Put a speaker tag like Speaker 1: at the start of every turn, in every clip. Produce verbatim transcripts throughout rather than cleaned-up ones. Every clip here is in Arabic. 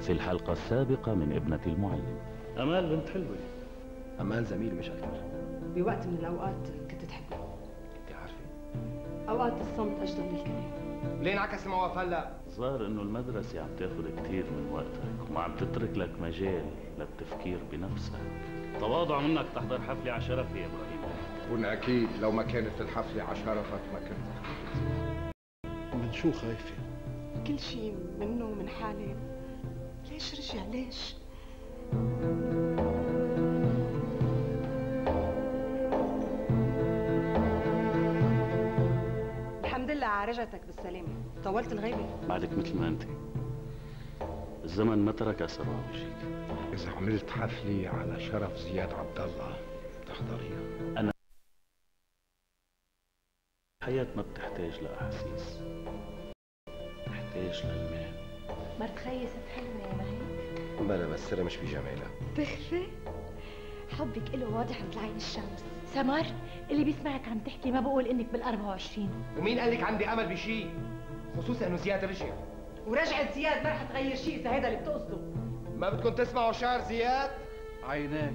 Speaker 1: في الحلقة السابقة من ابنة المعلم. أمال بنت حلوة.
Speaker 2: أمال زميل مش أكتر.
Speaker 3: بوقت من الأوقات كنت تحبه.
Speaker 2: أنت عارفة؟
Speaker 3: أوقات الصمت أجدر من الكلام.
Speaker 2: ليه انعكس الموقف هلا؟
Speaker 1: ظاهر إنه المدرسة عم تاخذ كثير من وقتك وما عم تترك لك مجال للتفكير بنفسك. تواضع منك تحضر حفلة على شرفي يا إبراهيم.
Speaker 4: كون أكيد لو ما كانت الحفلة على شرفك ما كنت.
Speaker 5: من شو خايفة؟
Speaker 3: كل شيء منه ومن حالي. ليش رجع ليش؟ الحمد لله على رجعتك بالسلامة. طولت الغيبة.
Speaker 1: بعدك مثل ما أنت. الزمن ما ترك أثر على وجهك.
Speaker 4: إذا عملت حفلة على شرف زياد عبد الله تحضريها.
Speaker 1: أنا الحياة ما بتحتاج لأحاسيس، بتحتاج للماء.
Speaker 6: مرت خيي ست حلوة يا مهيك.
Speaker 2: بلا بس سرها مش بجمالها.
Speaker 6: تخفي؟ حبك إله واضح مثل عين الشمس. سمر اللي بيسمعك عم تحكي ما بقول إنك بالأربعة وعشرين.
Speaker 2: ومين قال لك عندي أمل بشيء؟ خصوصا إنه زياد رجع.
Speaker 3: ورجعت زياد ما رح تغير شيء إذا هذا اللي بتقصده.
Speaker 2: ما بدكم تسمعوا شعر زياد؟
Speaker 5: عيناك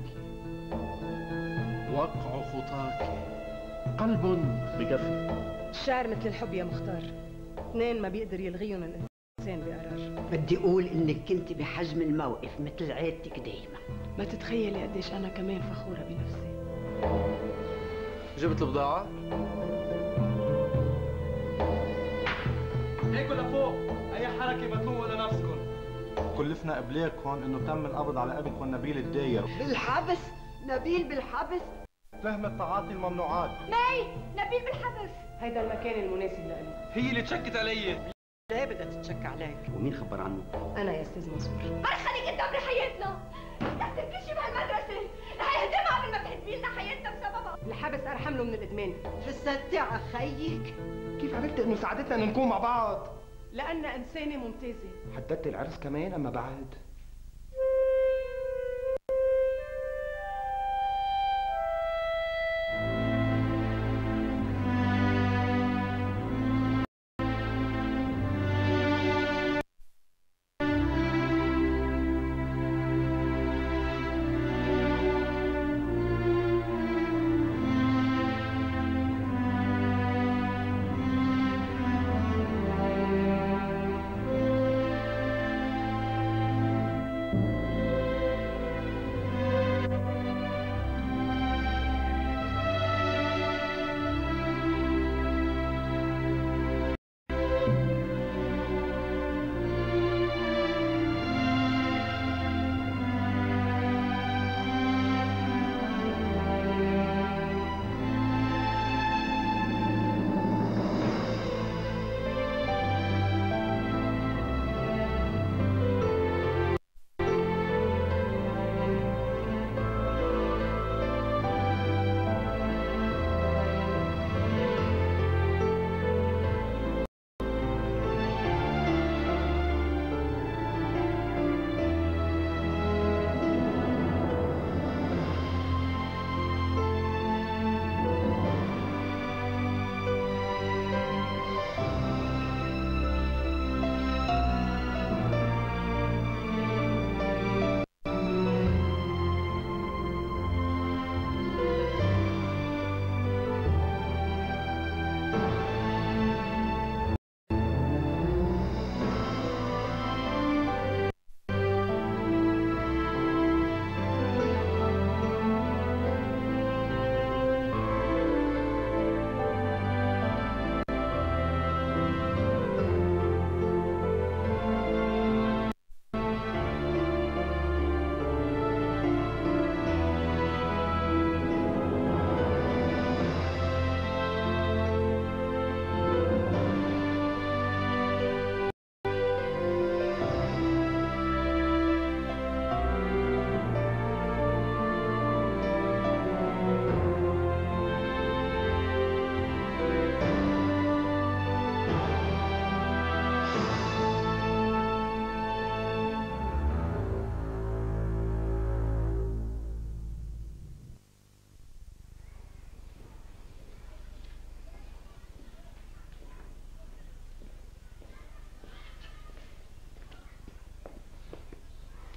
Speaker 5: وقع خطاك قلب
Speaker 1: بكفي.
Speaker 3: الشعر مثل الحب يا مختار، اثنين ما بيقدر يلغيهم الإنسان بقرار.
Speaker 7: بدي أقول إنك كنت بحجم الموقف مثل عادتك دايما.
Speaker 3: ما تتخيلي قديش أنا كمان فخورة بنفسي.
Speaker 2: جبت البضاعة؟
Speaker 8: هيك لفوق، أي حركة ما تلوموا لنفسكم.
Speaker 9: كلفنا قبليكم إنه تم القبض على ابنكم نبيل الداير.
Speaker 7: بالحبس؟ نبيل بالحبس؟
Speaker 9: فهم تعاطي الممنوعات.
Speaker 6: مي نبيل بالحبس.
Speaker 3: هيدا المكان المناسب لإلي.
Speaker 8: هي اللي تشكت علي.
Speaker 7: ليه بدها تتشك عليك؟
Speaker 2: ومين خبر عنه؟
Speaker 3: أنا يا أستاذ منصور.
Speaker 6: ما رح خليك تدمري حياتنا. تكسر كل شيء بهالمدرسة. رح يهدمها قبل ما تهدمي لنا حياتنا بسببها.
Speaker 3: الحبس أرحم له من الإدمان.
Speaker 7: فستي على خيك.
Speaker 2: كيف عرفت إنه ساعدتنا إنه نكون مع بعض؟
Speaker 3: لأن إنسانة ممتازة.
Speaker 2: حددت العرس كمان أما بعد؟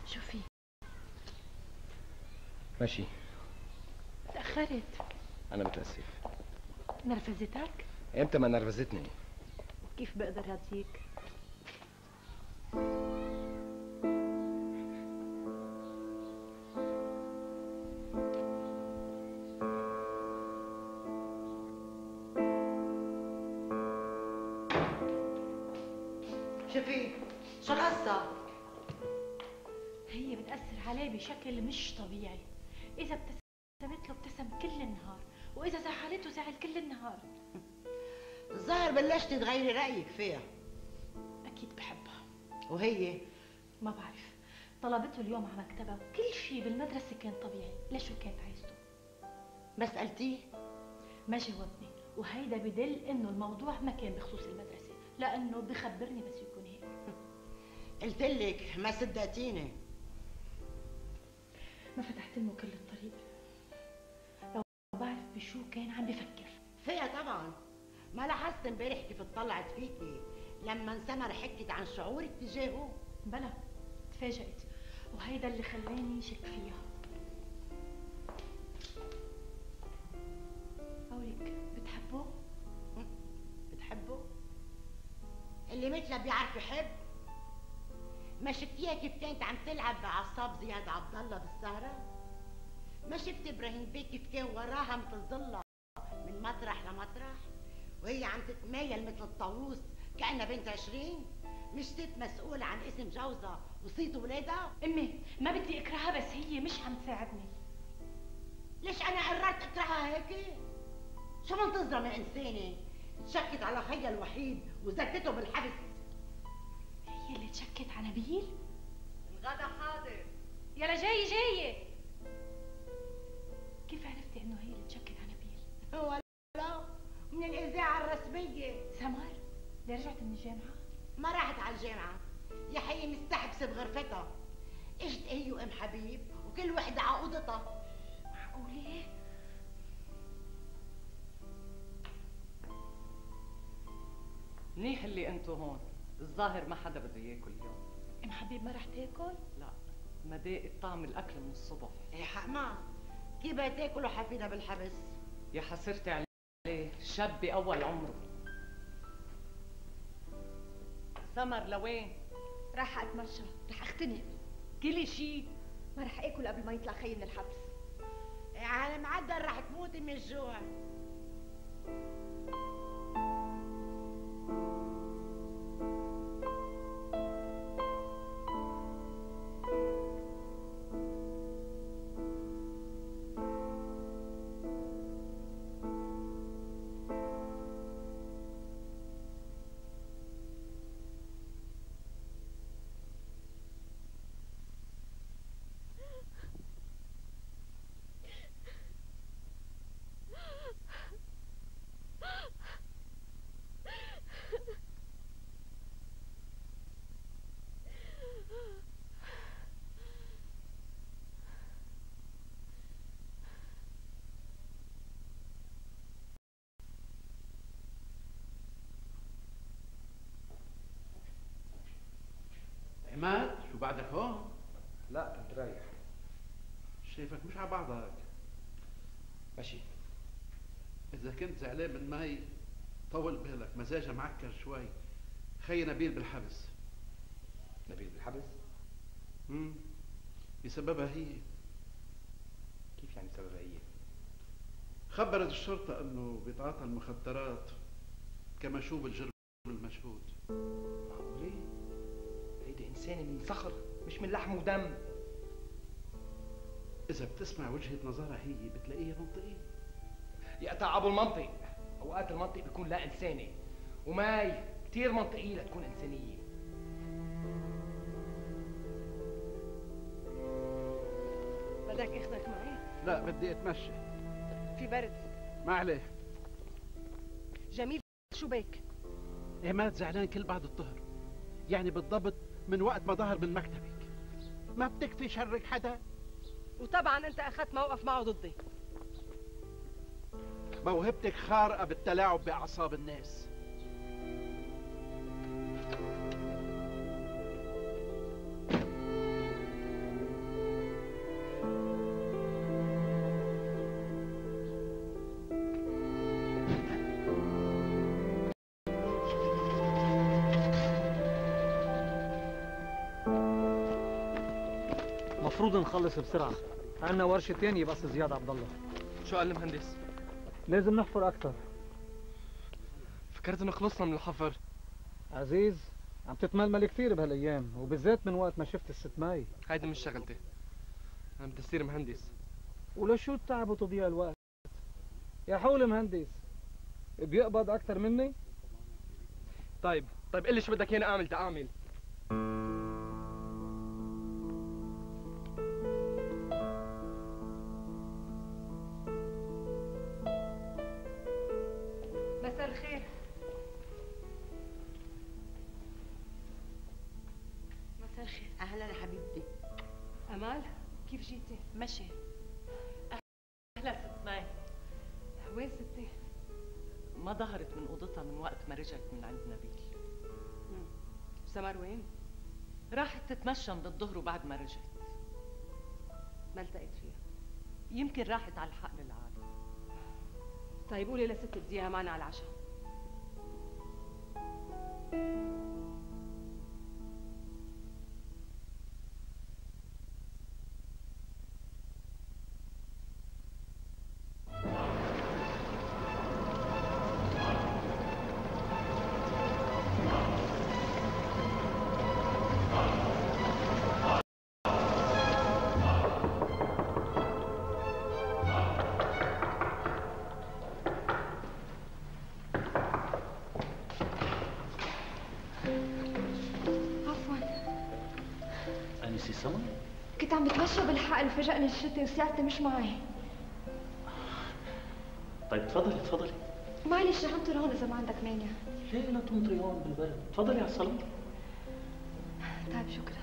Speaker 6: شو في؟
Speaker 2: ماشي.
Speaker 6: تأخرت.
Speaker 2: أنا متأسف.
Speaker 6: نرفزتك؟
Speaker 2: إمتى ما نرفزتني؟
Speaker 6: كيف بقدر هديك؟
Speaker 7: شوفي شو القصة؟
Speaker 6: هي بتأثر عليه بشكل مش طبيعي. إذا ابتسمت له ابتسم كل النهار، وإذا زعلته زعل كل النهار.
Speaker 7: الظاهر بلشتي تغيري رأيك فيها.
Speaker 6: أكيد بحبها.
Speaker 7: وهي؟
Speaker 6: ما بعرف. طلبته اليوم على مكتبها وكل شيء بالمدرسة كان طبيعي. لشو كانت عايزته؟
Speaker 7: ما سألتيه؟
Speaker 6: ما جاوبني، وهيدا بدل إنه الموضوع ما كان بخصوص المدرسة، لأنه بخبرني بس يكون هيك.
Speaker 7: قلت لك ما صدقتيني.
Speaker 6: ما فتحت له كل الطريق. لو بعرف بشو كان عم بفكر.
Speaker 7: فيها طبعا. ما لاحظت امبارح كيف اطلعت فيكي لما سمر حكت عن شعورك تجاهه؟
Speaker 6: بلا تفاجأت، وهيدا اللي خلاني شك فيها. قولك بتحبه؟
Speaker 7: بتحبه؟ اللي مثله بيعرف يحب؟ ما شفتيها كيف كانت عم تلعب باعصاب زياد عبد الله بالسهره؟ ما شفت ابراهيم بيه كيف كان وراها مثل ظلها من مطرح لمطرح وهي عم تتمايل مثل الطاووس كأنها بنت عشرين؟ مش ست مسؤولة عن اسم جوزها وصيت ولادها؟
Speaker 6: امي ما بدي اكرهها، بس هي مش عم تساعدني.
Speaker 7: ليش انا قررت اكرهها هيك؟ شو منتظرة من انسانة تشكت على خيها الوحيد وزتته بالحبس؟
Speaker 6: هي اللي تشكت على نبيل؟
Speaker 7: الغدا حاضر.
Speaker 6: يلا جاي جاية. كيف عرفتي انه هي اللي تشكت على نبيل؟
Speaker 7: ولا من الاذاعة الرسمية.
Speaker 6: سمر اللي رجعت من الجامعة؟
Speaker 7: ما راحت على الجامعة يا حي، مستحبسة بغرفتها. اجت هي وام حبيب وكل وحدة على اوضتها.
Speaker 6: معقولة؟
Speaker 10: منيح اللي انتو هون. الظاهر ما حدا بده ياكل اليوم.
Speaker 6: ام حبيب ما رح تاكل؟
Speaker 10: لا، ما ضاقت طعم الاكل من الصبح.
Speaker 7: ايه حق ما كيف بدها تاكل وحفيدها بالحبس؟
Speaker 10: يا حسرتي عليه، شاب باول عمره. سمر لوين؟
Speaker 11: راح اتمشى، رح اختنق.
Speaker 10: كلي شي.
Speaker 11: ما رح اكل قبل ما يطلع خيي من الحبس.
Speaker 7: إيه على معدل رح تموتي من الجوع.
Speaker 5: عماد شو بعدك هون؟
Speaker 2: لا كنت رايح.
Speaker 5: شايفك مش على بعضك.
Speaker 2: ماشي.
Speaker 5: إذا كنت زعلان من مي طول بالك، مزاجها معكر شوي. خي نبيل بالحبس.
Speaker 2: نبيل بالحبس؟
Speaker 5: امم بسببها هي.
Speaker 2: كيف يعني بسببها هي؟
Speaker 5: خبرت الشرطة انه بيتعاطى المخدرات كمشوب الجرم المشهود.
Speaker 2: معقولة؟ هيدي إنسانة من صخر مش من لحم ودم.
Speaker 5: إذا بتسمع وجهة نظرها هي بتلاقيها منطقية.
Speaker 2: يقطع أبو المنطق. أوقات المنطق بيكون لا إنساني، وماي كتير منطقية لتكون إنسانية.
Speaker 3: بدك اخذك معي؟
Speaker 5: لا بدي اتمشى.
Speaker 3: في برد.
Speaker 5: ما عليه.
Speaker 3: جميل شو بك؟
Speaker 5: عماد زعلان كل بعد الظهر، يعني بالضبط من وقت ما ظهر من مكتبك. ما بدك تشرك حدا؟
Speaker 3: وطبعا انت اخذت موقف معه ضدي.
Speaker 5: موهبتك خارقة بالتلاعب بأعصاب الناس.
Speaker 12: مفروض نخلص بسرعة، عندنا ورشة تانية بقص زياد عبد الله.
Speaker 8: شو قال المهندس؟
Speaker 12: لازم نحفر أكثر.
Speaker 8: فكرت انه خلصنا من الحفر.
Speaker 12: عزيز عم تتململ كثير بهالأيام، وبالذات من وقت ما شفت الست ماي.
Speaker 8: هيدي مش شغلتي، أنا بدي أصير مهندس.
Speaker 12: ولشو التعب وتضييع الوقت؟ يا حول مهندس بيقبض أكثر مني؟
Speaker 8: طيب طيب قل لي شو بدك اياني اعمل تعامل.
Speaker 3: مساء الخير.
Speaker 6: مساء الخير.
Speaker 7: اهلا يا حبيبتي.
Speaker 3: امال كيف جيتي؟
Speaker 6: مشي. اهلا ست ماي.
Speaker 3: وين ستي؟
Speaker 10: ما ظهرت من اوضتها من وقت ما رجعت من عند نبيل.
Speaker 3: سمر وين؟
Speaker 10: راحت تتمشى من الظهر وبعد ما رجعت.
Speaker 3: ما التقيت فيها.
Speaker 10: يمكن راحت على الحقل العالي.
Speaker 3: طيب قولي لست تديها معنا على العشاء.
Speaker 1: أنسي سمر؟
Speaker 11: كنت عم بتمشى بالحقل وفجأني الشتي وسيارتي مش معي.
Speaker 1: طيب تفضلي تفضلي.
Speaker 11: معلش رح انطر هون إذا ما عندك مانع.
Speaker 1: ليه لا تنطري هون بالبرد؟ تفضلي على الصالون.
Speaker 11: طيب شكرا.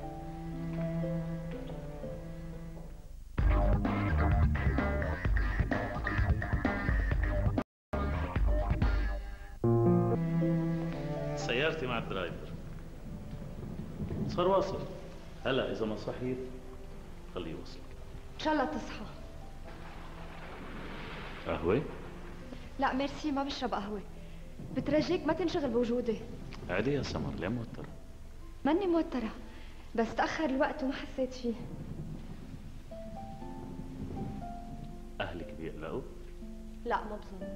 Speaker 1: سيارتي مع الدرايفر. صار واصل. هلا إذا ما صحيت خليه يوصلك.
Speaker 11: إن شاء الله تصحى.
Speaker 1: قهوة؟
Speaker 11: لا ميرسي ما بشرب قهوة. بترجيك ما تنشغل بوجودي.
Speaker 1: عادي يا سمر، ليه موترة؟
Speaker 11: ماني موترة، بس تأخر الوقت وما حسيت فيه.
Speaker 1: أهلك بيقلقوا؟
Speaker 11: لا ما بظن.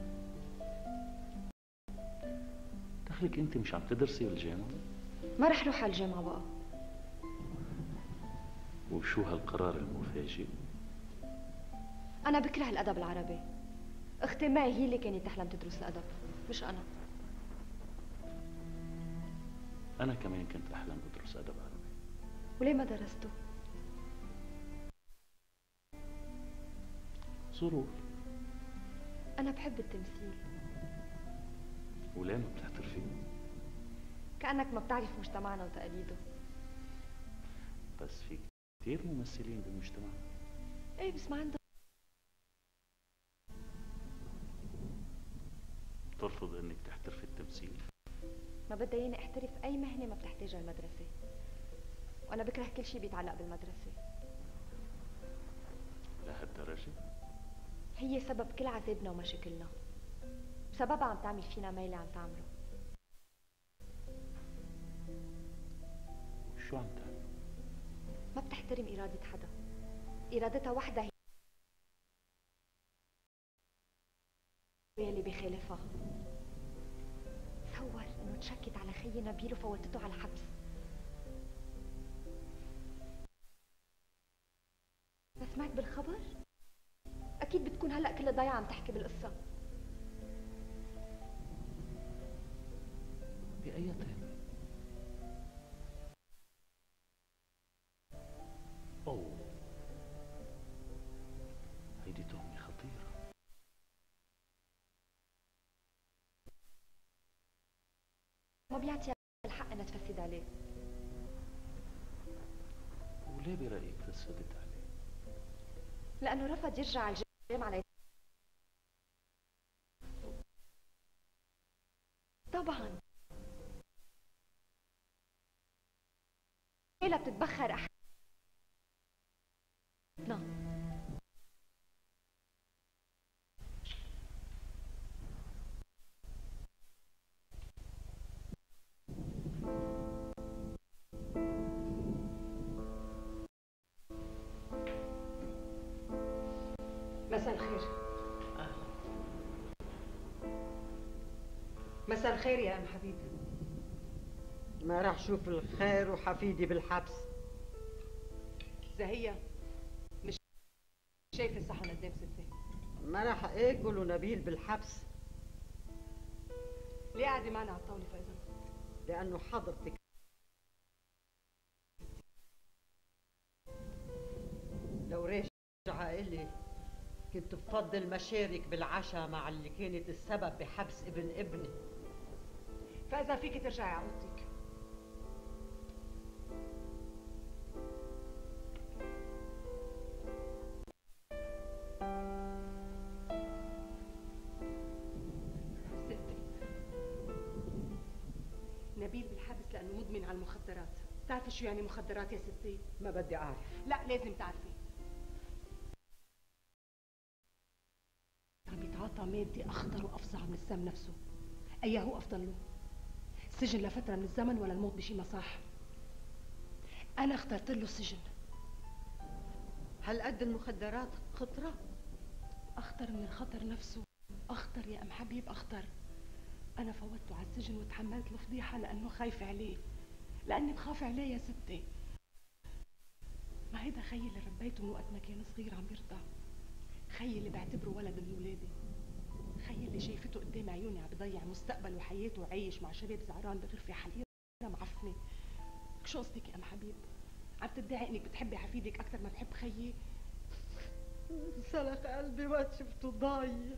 Speaker 1: دخلك أنت مش عم تدرسي بالجامعة؟
Speaker 11: ما رح روح على الجامعة بقى.
Speaker 1: وشو هالقرار المفاجئ؟
Speaker 11: أنا بكره الأدب العربي. أختي ماي هي اللي كانت تحلم تدرس الأدب، مش أنا.
Speaker 1: أنا كمان كنت أحلم بدرس أدب عربي.
Speaker 11: وليه ما درسته؟
Speaker 1: ظروف.
Speaker 11: أنا بحب التمثيل.
Speaker 1: وليه ما بتحترفي؟
Speaker 11: كأنك ما بتعرف مجتمعنا وتقاليده.
Speaker 1: بس في كثير ممثلين بالمجتمع.
Speaker 11: ايه بس ما عندهم.
Speaker 1: ترفض انك تحترفي التمثيل؟
Speaker 11: ما بدها اياني احترف اي مهنه ما بتحتاجها المدرسه، وانا بكره كل شيء بيتعلق بالمدرسه.
Speaker 1: لهالدرجه؟
Speaker 11: هي سبب كل عذابنا ومشاكلنا، بسببها عم تعمل فينا ما اللي عم تعمله.
Speaker 1: وشو عم تعمل؟
Speaker 11: ما بتحترم إرادة حدا، إرادتها وحدها هي اللي بيخالفها. تصور إنه تشكت على خيي نبيل وفوتته على الحبس. ما سمعت بالخبر؟ أكيد بتكون هلأ كل ضيعة عم تحكي بالقصة.
Speaker 1: بأي تهم؟ أوه، هيدي تهمة خطيرة.
Speaker 11: ما بيعطي الحق انها تفسد عليه.
Speaker 1: وليه برأيك فسدت عليه؟
Speaker 11: لأنه رفض يرجع على الجامعة. طبعا ليلى بتتبخر أحد نعم.
Speaker 3: مساء الخير يا ام حبيب.
Speaker 13: ما راح شوف الخير وحفيدي بالحبس.
Speaker 3: زهية مش شايفة الصحن قدام ستي.
Speaker 13: ما راح اكل ونبيل بالحبس.
Speaker 3: ليه قاعدة معنا على الطاولة فاذا؟
Speaker 13: لأنه حضرتك لو رجع إلي كنت بفضل مشارك بالعشاء مع اللي كانت السبب بحبس ابن ابني.
Speaker 3: فاذا فيك ترجعي على اوضتك. نبيل بالحبس لانه مدمن على المخدرات. بتعرفي شو يعني مخدرات يا ستي؟
Speaker 13: ما بدي اعرف.
Speaker 3: لا لازم تعرفي. عم يتعاطى مادة اخطر وافظع من السم نفسه. ايا هو افضل له؟ السجن لفترة من الزمن ولا الموت بشي مصح؟ انا اخترت له السجن.
Speaker 13: هالقد المخدرات خطرة؟
Speaker 3: اخطر من الخطر نفسه. اخطر يا ام حبيب اخطر. أنا فوتته على السجن وتحملت الفضيحة لأنه خايف عليه، لأني بخاف عليه يا ستي. ما هيدا خيي اللي ربيته من وقت ما كان صغير عم يرضع، خيي اللي بعتبره ولد من ولادي، خيي اللي شايفته قدام عيوني عم بضيع مستقبل وحياته وعايش مع شباب زعران بغرفة حقيرة معفنة. شو قصدك يا أم حبيب؟ عم تدعي إنك بتحبي حفيدك أكثر ما بحب خيي؟
Speaker 13: سلخ قلبي وقت شفته ضايع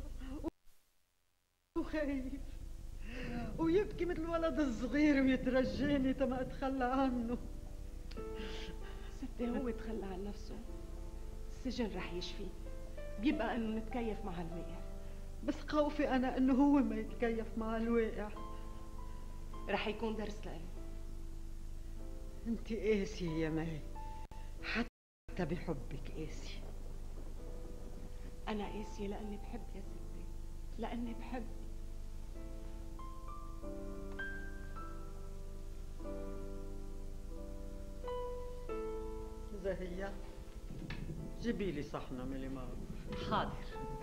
Speaker 13: وخايف ويبكي مثل الولد الصغير ويترجاني تما اتخلى عنه.
Speaker 3: ستي هو تخلى عن نفسه، السجن رح يشفيه، بيبقى انه نتكيف مع الواقع.
Speaker 13: بس خوفي انا انه هو ما يتكيف مع الواقع.
Speaker 3: رح يكون درس لإله.
Speaker 13: انت قاسي يا ماي، حتى بحبك قاسي.
Speaker 3: انا قاسية لاني بحب يا ستي، لاني بحب.
Speaker 13: زهية جيبي لي صحنة من الماء.
Speaker 10: حاضر.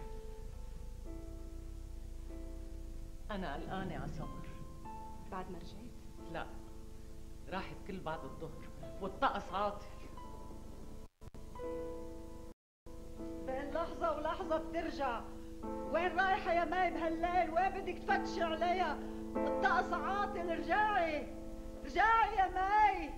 Speaker 10: أنا قلقانة على سمر.
Speaker 3: بعد ما رجعت؟
Speaker 10: لا، راحت كل بعد الظهر والطقس عاطل.
Speaker 13: بين لحظة ولحظة بترجع. وين رايحة يا ماي بهالليل؟ وين بدك تفتشي عليها؟ الطقس عاطل. ارجعي ارجعي يا ماي.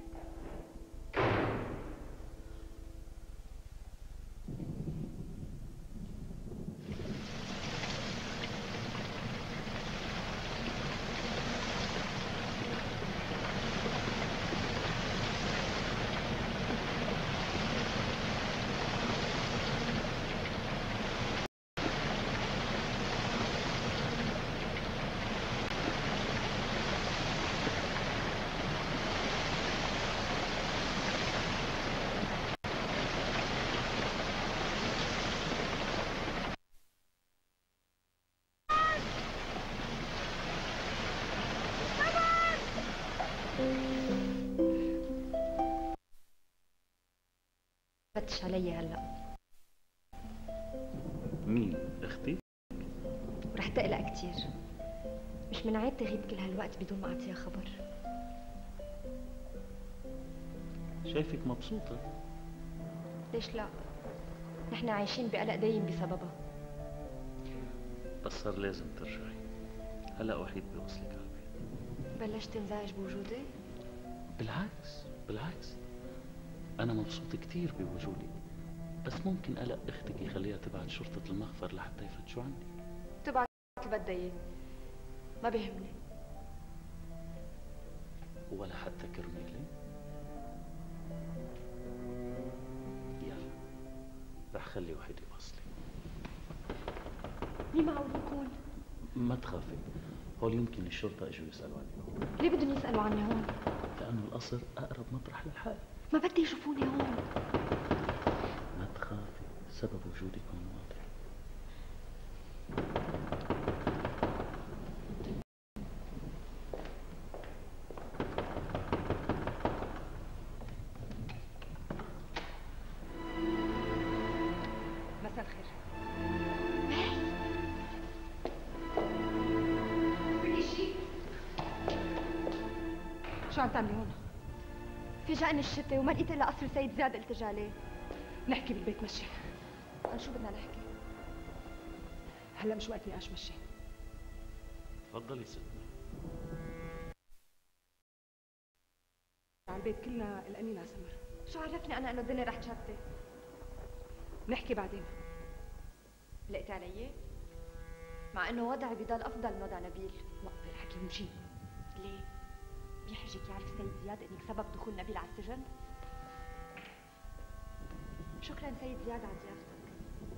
Speaker 11: فتش علي هلا.
Speaker 1: مين؟ اختي؟
Speaker 11: رح تقلق كتير، مش من عادتي غيب كل هالوقت بدون ما اعطيها خبر.
Speaker 1: شايفك مبسوطة.
Speaker 11: ليش لا؟ نحن عايشين بقلق دايم بسببها.
Speaker 1: بس صار لازم ترجعي، هلا وحيد بيوصلك على البيت.
Speaker 11: بلشت تنزعج بوجودي؟
Speaker 1: بالعكس بالعكس، أنا مبسوط كتير بوجودك، بس ممكن قلق أختك يخليها تبعت شرطة المخفر لحتى يفتشوا عني.
Speaker 11: تبعت اللي بدها إياه، ما بيهمني.
Speaker 1: ولا حتى كرمالي؟ يلا رح خلي وحيد يوصلك.
Speaker 11: مين معقول يكون؟
Speaker 1: ما تخافي، هول يمكن الشرطة اجوا يسألوا عني.
Speaker 11: ليه بدهم يسألوا عني هون؟
Speaker 1: لأنه القصر أقرب مطرح للحال.
Speaker 11: ما بدي يشوفوني هون.
Speaker 1: ما تخافي، سبب وجودك هون واضح.
Speaker 3: مساء الخير.
Speaker 11: في شيء؟
Speaker 3: شو عم تعملي هون؟
Speaker 11: في جاني الشتي وما لقيت الا قصر سيد زياد التجا عليه.
Speaker 3: نحكي بالبيت مشي.
Speaker 11: عن شو بدنا نحكي؟
Speaker 3: هلا مش وقت نقاش مشي.
Speaker 1: تفضلي ستنا.
Speaker 3: على البيت كلنا قلقانين على سمر.
Speaker 11: شو عرفني انا انه الدنيا رح تشتي؟
Speaker 3: نحكي بعدين.
Speaker 11: لقيتي علي؟ مع انه وضعي بضل افضل من وضع نبيل.
Speaker 3: وقفي الحكي ومشي.
Speaker 11: ليه؟ بيحرجك يعرف سيد زياد انك سبب دخول نبيل على السجن؟ شكرا سيد زياد على ضيافتك.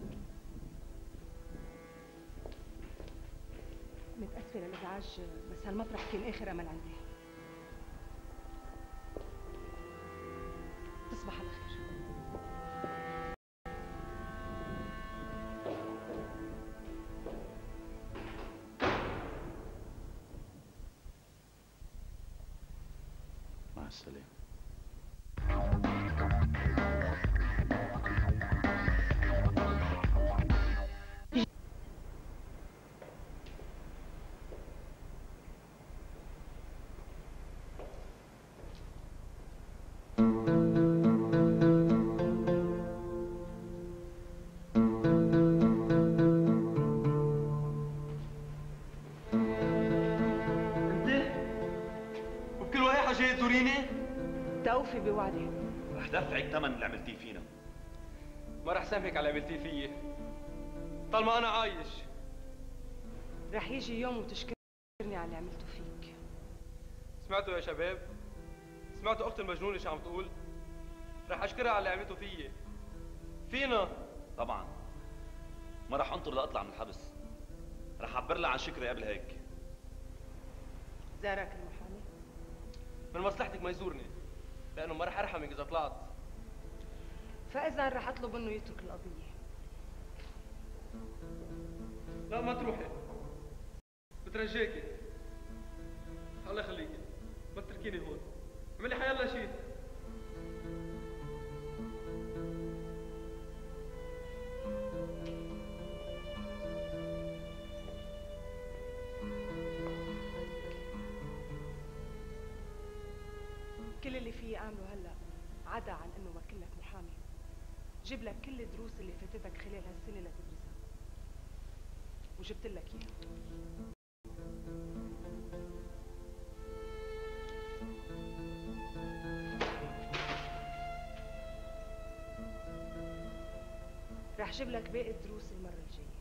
Speaker 3: متأسفة للإزعاج بس هالمطرح كان آخر أمل عندي. تصبح على خير.
Speaker 1: مع السلامة.
Speaker 8: جاي توريني؟
Speaker 3: توفي بوعدي.
Speaker 14: رح دفعك ثمن اللي عملتيه فينا.
Speaker 8: ما رح سامحك على اللي عملتيه فيي طالما انا عايش.
Speaker 3: رح يجي يوم وتشكرني على اللي عملته فيك.
Speaker 8: سمعتوا يا شباب؟ سمعتوا اختي المجنونه شو عم تقول؟ رح اشكرها على اللي عملته فيي. فينا
Speaker 14: طبعا ما رح انطر لاطلع من الحبس. رح اعبر لها عن شكري قبل هيك.
Speaker 3: زارك المحامي؟
Speaker 8: من مصلحتك ما يزورني لانه ما رح ارحمك اذا طلعت.
Speaker 3: فاذا رح اطلب انه يترك القضيه.
Speaker 8: لا ما تروحي، بترجاكي. الله يخليكي ما تتركيني هون، اعملي حيالله شيء.
Speaker 3: كل اللي فيه اعمله هلا عدا عن انه وكل لك محامي، جيب لك كل الدروس اللي فاتتك خلال هالسنه لتدرسها، وجبت لك اياها. رح جيب لك باقي الدروس المره الجايه.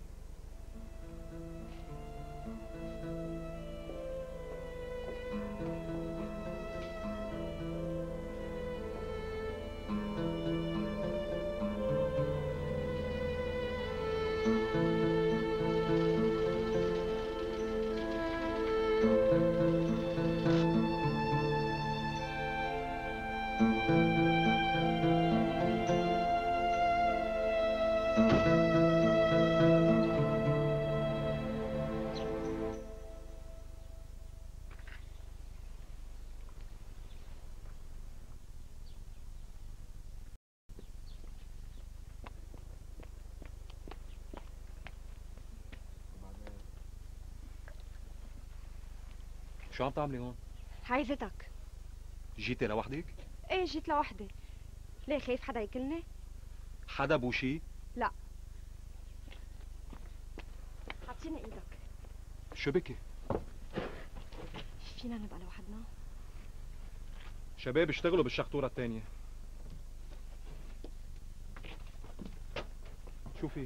Speaker 15: شو عم تعملي هون؟
Speaker 11: عايزتك.
Speaker 15: جيتي لوحدك؟
Speaker 11: ايه جيت لوحدي. ليه خايف حدا ياكلني؟
Speaker 15: حدا بوشي؟
Speaker 11: لا. اعطيني ايدك.
Speaker 15: شو بكي؟
Speaker 11: فينا نبقى لوحدنا؟
Speaker 15: شباب اشتغلوا بالشخطورة الثانية. شو في؟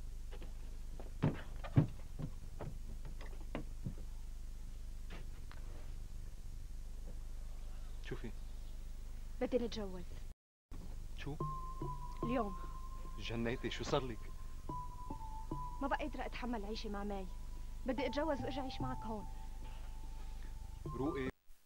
Speaker 15: شو في؟
Speaker 11: بدي نتجوز.
Speaker 15: شو؟
Speaker 11: اليوم.
Speaker 15: جنيتي، شو صار لك؟
Speaker 11: ما بقى قادرة اتحمل عيشي مع ماي. بدي اتجوز واجي اعيش معك هون.
Speaker 15: روقي.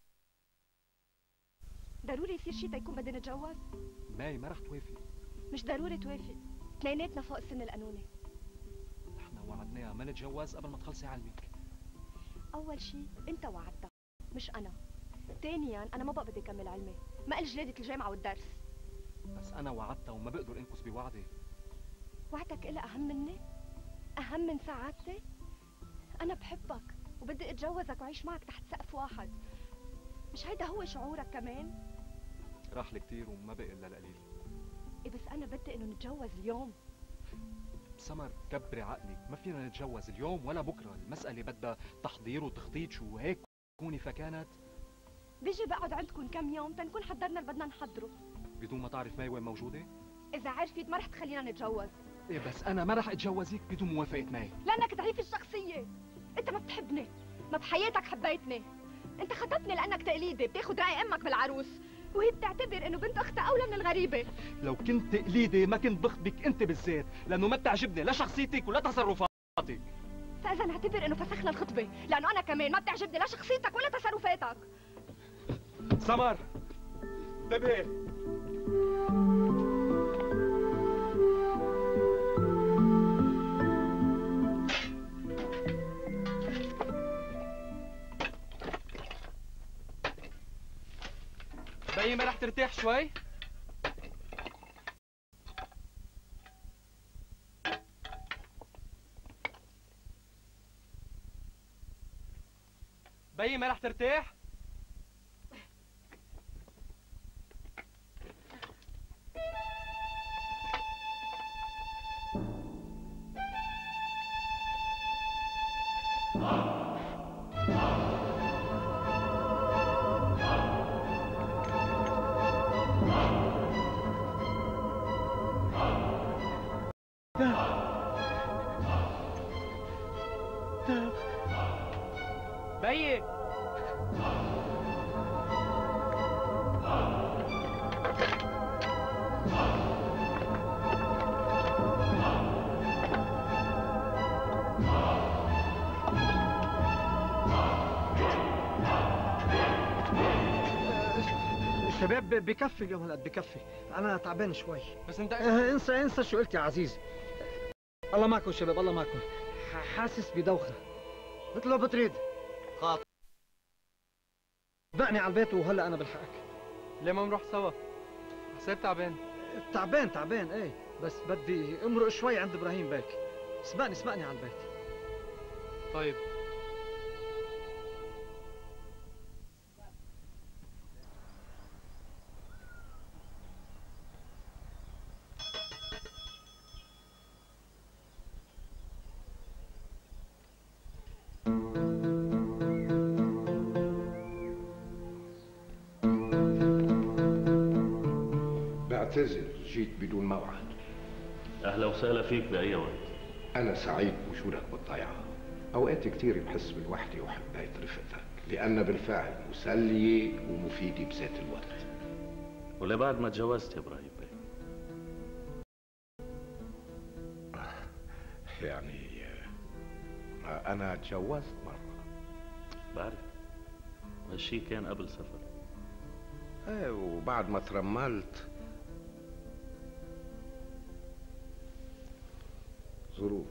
Speaker 11: ضروري يصير شي تيكون بدي نتجوز؟
Speaker 15: ماي ما رح توافق.
Speaker 11: مش ضروري توافق، اثنيناتنا فوق السن القانوني.
Speaker 15: نحن وعدناها ما نتجوز قبل ما تخلصي علمك.
Speaker 11: أول شي أنت وعدتها مش أنا. ثانياً أنا ما بقى بدي أكمل علمي، ما قل جلادة الجامعة والدرس.
Speaker 15: بس أنا وعدتها وما بقدر أنقص بوعدي.
Speaker 11: وعدك إلها أهم مني؟ أهم من سعادتي؟ أنا بحبك وبدي أتجوزك وأعيش معك تحت سقف واحد. مش هيدا هو شعورك كمان؟
Speaker 15: راح لي كتير وما بقي الا القليل.
Speaker 11: ايه بس انا بدي انه نتجوز اليوم.
Speaker 15: سمر كبري عقلك، ما فينا نتجوز اليوم ولا بكره، المسألة بدها تحضير وتخطيط شو هيك كوني فكانت.
Speaker 11: بيجي بقعد عندكم كم يوم تنكون حضرنا اللي بدنا نحضره.
Speaker 15: بدون ما تعرف ماي وين موجودة؟
Speaker 11: إذا عرفت ما رح تخلينا نتجوز.
Speaker 15: ايه بس أنا ما رح أتجوزك بدون موافقة ماي.
Speaker 11: لأنك ضعيف الشخصية، أنت ما بتحبني، ما بحياتك حبيتني. أنت خطبتني لأنك تقليدي، بتاخد رأي أمك بالعروس، وهي بتعتبر إنه بنت أختها أولى من الغريبة.
Speaker 15: لو كنت تقليدي ما كنت بخطبك أنت بالذات، لأنه ما بتعجبني لا شخصيتك ولا تصرفاتك.
Speaker 11: فإذا نعتبر إنه فسخنا الخطبة، لأنه أنا كمان ما بتعجبني لا شخصيتك ولا تصرفاتك.
Speaker 15: سمر انتبهي.
Speaker 8: بيي ما رح ترتاح شوي؟ بيي ما رح ترتاح؟ بيي
Speaker 12: شباب بكفي اليوم هالقد بكفي، انا تعبان شوي.
Speaker 8: بس انت
Speaker 12: اه انسى انسى شو قلت يا عزيز. الله معكم شباب، الله معكم. حاسس بدوخه مثل ما بتريد. خاطر دقني على البيت وهلا انا بلحقك.
Speaker 8: ليه ما نروح سوا؟ حسيت تعبان.
Speaker 12: تعبان تعبان ايه، بس بدي امرق شوي عند ابراهيم بيك. سبقني سبقني على البيت.
Speaker 8: طيب.
Speaker 4: بعتذر جيت بدون موعد.
Speaker 1: أهلا وسهلا فيك بأي وقت.
Speaker 4: أنا سعيد بوجودك بالضيعة. أوقات كتير بحس بالوحدة وحبيت رفقتك، لأن بالفعل مسلية ومفيدة بذات الوقت.
Speaker 1: ولبعد ما تجوزت يا إبراهيم بيه؟
Speaker 4: يعني أنا تجوزت مرة.
Speaker 1: بعرف، هالشي كان قبل سفر.
Speaker 4: ايه، وبعد ما ترملت ظروف.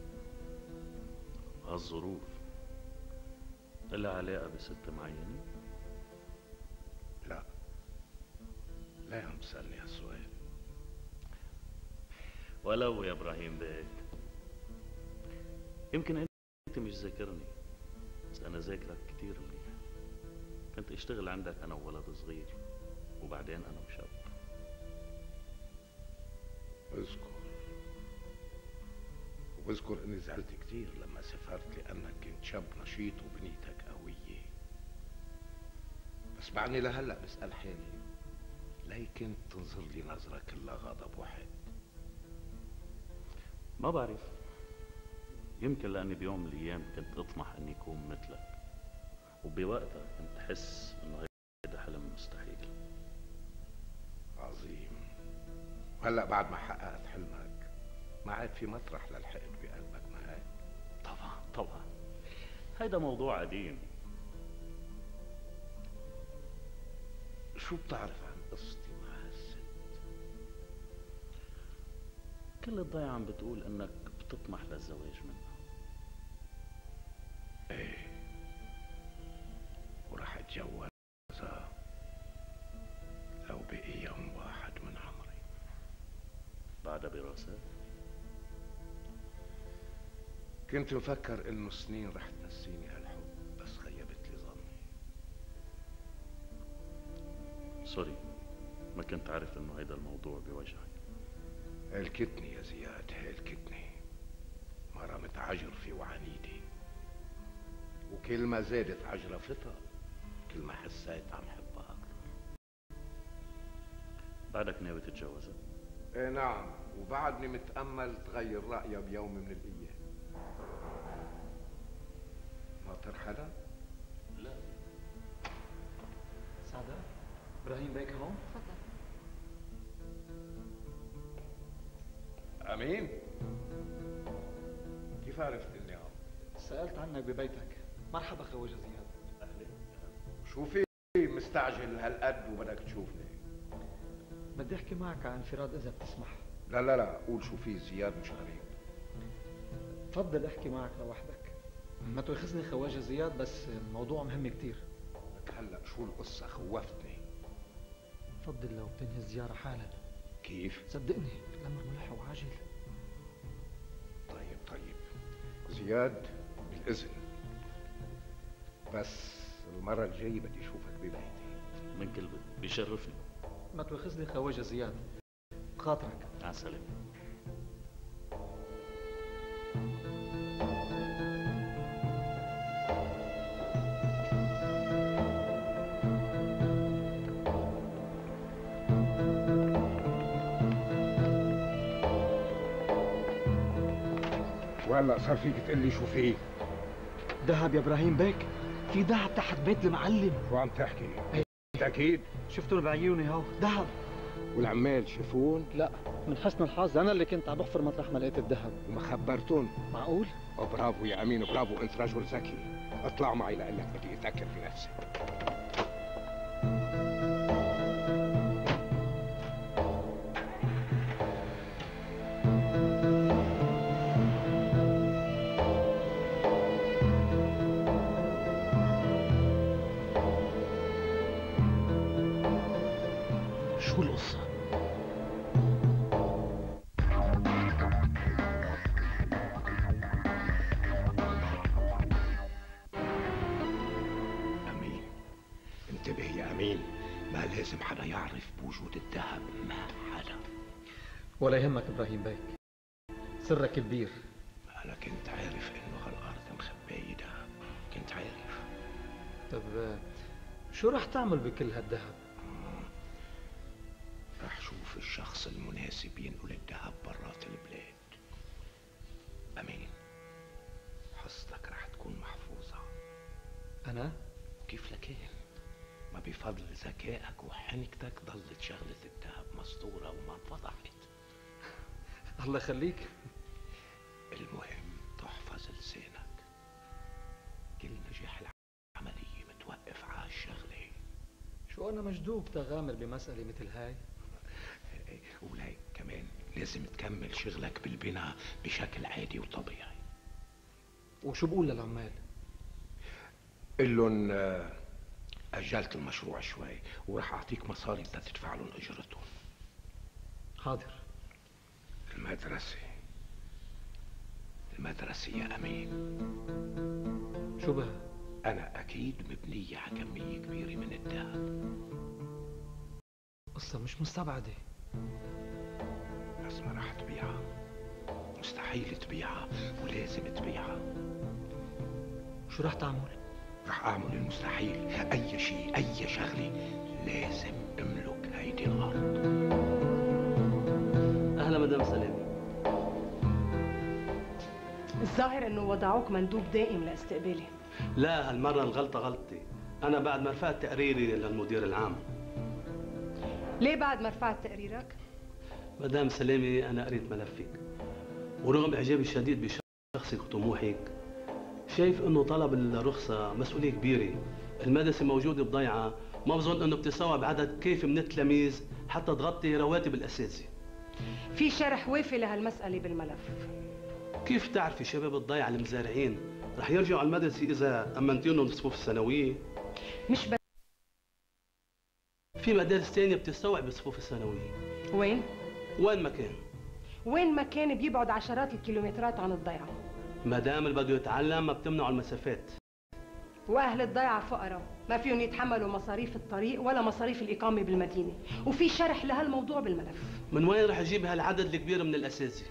Speaker 1: هالظروف إلها علاقة بست معينة؟
Speaker 4: لا، لا يا عم تسألني هالسؤال.
Speaker 1: ولو يا إبراهيم بيك، يمكن أنت مش ذاكرني، بس أنا ذاكرك كتير منيح. كنت اشتغل عندك أنا وولد صغير، وبعدين أنا وشاب.
Speaker 4: اذكر واذكر اني زعلت كتير لما سافرت، لانك كنت شاب نشيط وبنيتك قوية. بس بعدني لهلا بسأل حالي، ليه كنت تنظر لي نظرة كلها غضب وحد؟
Speaker 1: ما بعرف، يمكن لأني بيوم من الأيام كنت أطمح إني أكون مثلك، وبوقتها كنت أحس إنه هيدا حلم مستحيل.
Speaker 4: عظيم. وهلا بعد ما حققت حلمك ما عاد في مطرح للحقد بقلبك، ما هيك؟
Speaker 1: طبعا طبعا، هيدا موضوع قديم.
Speaker 4: شو بتعرف عن قصتي مع هالست؟
Speaker 1: كل الضيعة عم بتقول إنك بتطمح للزواج منها.
Speaker 4: ايه، وراح اتجوزها لو بقي يوم واحد من عمري.
Speaker 1: بعدها براسات؟
Speaker 4: كنت مفكر انه سنين رح تنسيني هالحب، بس خيبت لي ظني.
Speaker 1: سوري، ما كنت عارف انه هيدا الموضوع بوجعك.
Speaker 4: هلكتني يا زياد، هلكتني. مرة متعجرفة وعنيدة، وكل ما زادت عجرفتها كل ما حسيت عم حبها أكثر.
Speaker 1: بعدك ناوي تتجوزها؟
Speaker 4: ايه نعم، وبعدني متأمل تغير رأيها بيوم من الأيام. ناطر حدا؟
Speaker 1: لا.
Speaker 12: سعداء، إبراهيم بيك هون؟
Speaker 11: تفضل.
Speaker 4: أمين؟ كيف عرفت إني هون؟
Speaker 12: سألت عنك ببيتك. مرحبا خواجة زياد.
Speaker 4: أهلا. شو في مستعجل هالقد وبدك تشوفني؟
Speaker 12: بدي أحكي معك عن انفراد إذا بتسمح.
Speaker 4: لا لا لا، قول شو في، زياد مش غريب.
Speaker 12: تفضل احكي معك لوحدك. ما تواخذني خواجة زياد، بس الموضوع مهم كتير.
Speaker 4: لك هلا شو القصة؟ خوفتني.
Speaker 12: بفضل لو بتنهي الزيارة حالا.
Speaker 4: كيف؟
Speaker 12: صدقني الأمر ملح وعاجل.
Speaker 4: طيب طيب زياد، بالإذن، بس المرة الجاية بدي أشوفك ببيتي.
Speaker 1: من كل بد، بيشرفني.
Speaker 12: ما تواخذني خواجة زياد، بخاطرك.
Speaker 1: مع السلامة.
Speaker 4: وهلا صار فيك تقول لي شو في؟
Speaker 12: دهب يا ابراهيم بيك، في دهب تحت بيت المعلم.
Speaker 4: شو عم تحكي؟ أكيد
Speaker 12: شفتهم بعيوني هو، دهب.
Speaker 4: والعمال شافون؟
Speaker 12: لا، من حسن الحظ انا اللي كنت عم بحفر مطرح ما لقيت الذهب.
Speaker 4: وما خبرتون؟
Speaker 12: معقول؟
Speaker 4: برافو يا امين، برافو، انت رجل ذكي. اطلعوا معي لانك بدي اتاكد بنفسي.
Speaker 12: شو القصة؟
Speaker 4: امين، انتبه يا امين، ما لازم حدا يعرف بوجود الذهب، ما حدا.
Speaker 12: ولا يهمك ابراهيم بيك، سرك كبير.
Speaker 4: انا كنت عارف انه هالارض مخباية ذهب، كنت عارف.
Speaker 12: طب شو رح تعمل بكل هالذهب؟
Speaker 4: رح شوف الشخص المناسب ينقل الذهب برات البلاد. امين، حصتك رح تكون محفوظة.
Speaker 12: انا؟
Speaker 4: كيف لكين؟ ما بفضل ذكائك وحنكتك ضلت شغلة الذهب مسطورة وما انفضحت.
Speaker 12: الله يخليك.
Speaker 4: المهم تحفظ لسانك، كل نجاح العملية متوقف على الشغلة.
Speaker 12: شو انا مجدوب تغامر بمسألة مثل هاي؟
Speaker 4: ولاي كمان لازم تكمل شغلك بالبناء بشكل عادي وطبيعي.
Speaker 12: وشو بقول للعمال؟
Speaker 4: قل لهم أجلت المشروع شوي ورح أعطيك مصاري لتدفع لهم أجرتهم.
Speaker 12: حاضر.
Speaker 4: المدرسة المدرسة يا أمين،
Speaker 12: شو بها؟
Speaker 4: أنا أكيد مبنية على كمية كبيرة من الذهب.
Speaker 12: قصة مش مستبعدة.
Speaker 4: بس ما رح تبيعها، مستحيل تبيعها ولازم تبيعها.
Speaker 12: شو رح تعمل؟
Speaker 4: رح أعمل المستحيل، أي شيء أي شغلة لازم أملك هيدي الأرض.
Speaker 10: أهلا مدام سلامة.
Speaker 3: الظاهر انه وضعوك مندوب دائم لاستقبالي.
Speaker 16: لا، هالمرة الغلطة غلطتي، أنا بعد ما رفعت تقريري للمدير العام.
Speaker 3: ليه بعد ما رفعت تقريرك؟
Speaker 16: مدام سلامة، أنا قريت ملفك، ورغم إعجابي الشديد بشخصك وطموحك، شايف إنه طلب الرخصة مسؤولية كبيرة. المدرسة موجودة بضيعة، ما بظن إنه بتستوعب عدد كافي من التلاميذ حتى تغطي رواتب الأساتذة.
Speaker 3: في شرح وافي لهالمسألة بالملف.
Speaker 16: كيف تعرفي شباب الضيعة المزارعين رح يرجعوا على المدرسة إذا أمنتيهم الصفوف الثانوية؟
Speaker 3: مش بس،
Speaker 16: في مدارس تانية بتستوعب الصفوف الثانوية.
Speaker 3: وين؟
Speaker 16: وين ما كان.
Speaker 3: وين ما كان بيبعد عشرات الكيلومترات عن الضيعة.
Speaker 16: ما دام اللي بده يتعلم ما بتمنعوا المسافات.
Speaker 3: واهل الضيعه فقراء ما فيهم يتحملوا مصاريف الطريق ولا مصاريف الاقامه بالمدينه، وفي شرح لهالموضوع بالملف.
Speaker 16: من وين رح اجيب هالعدد الكبير من الاساتذه؟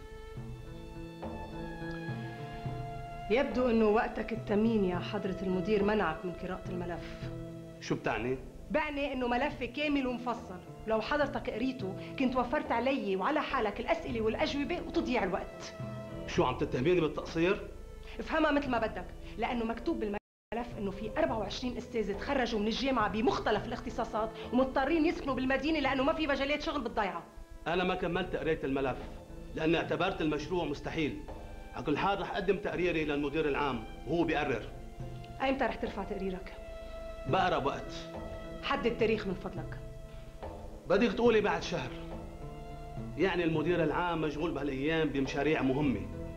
Speaker 3: يبدو انه وقتك الثمين يا حضره المدير منعك من قراءه الملف.
Speaker 16: شو بتعني؟
Speaker 3: بعني انه ملف كامل ومفصل، لو حضرتك قريته كنت وفرت علي وعلى حالك الاسئله والاجوبه وتضيع الوقت.
Speaker 16: شو عم تتهميني بالتقصير؟
Speaker 3: افهمها مثل ما بدك، لانه مكتوب بالملف انه في أربعة وعشرين استاذ تخرجوا من الجامعه بمختلف الاختصاصات ومضطرين يسكنوا بالمدينه لانه ما في مجالات شغل بالضيعه.
Speaker 16: انا ما كملت قرايه الملف لاني اعتبرت المشروع مستحيل. على كل حال رح اقدم تقريري للمدير العام وهو بيقرر.
Speaker 3: ايمتى رح ترفع تقريرك؟
Speaker 16: بقرب وقت.
Speaker 3: حدد تاريخ من فضلك.
Speaker 16: بدك تقولي بعد شهر. يعني المدير العام مشغول بهالايام بمشاريع مهمه.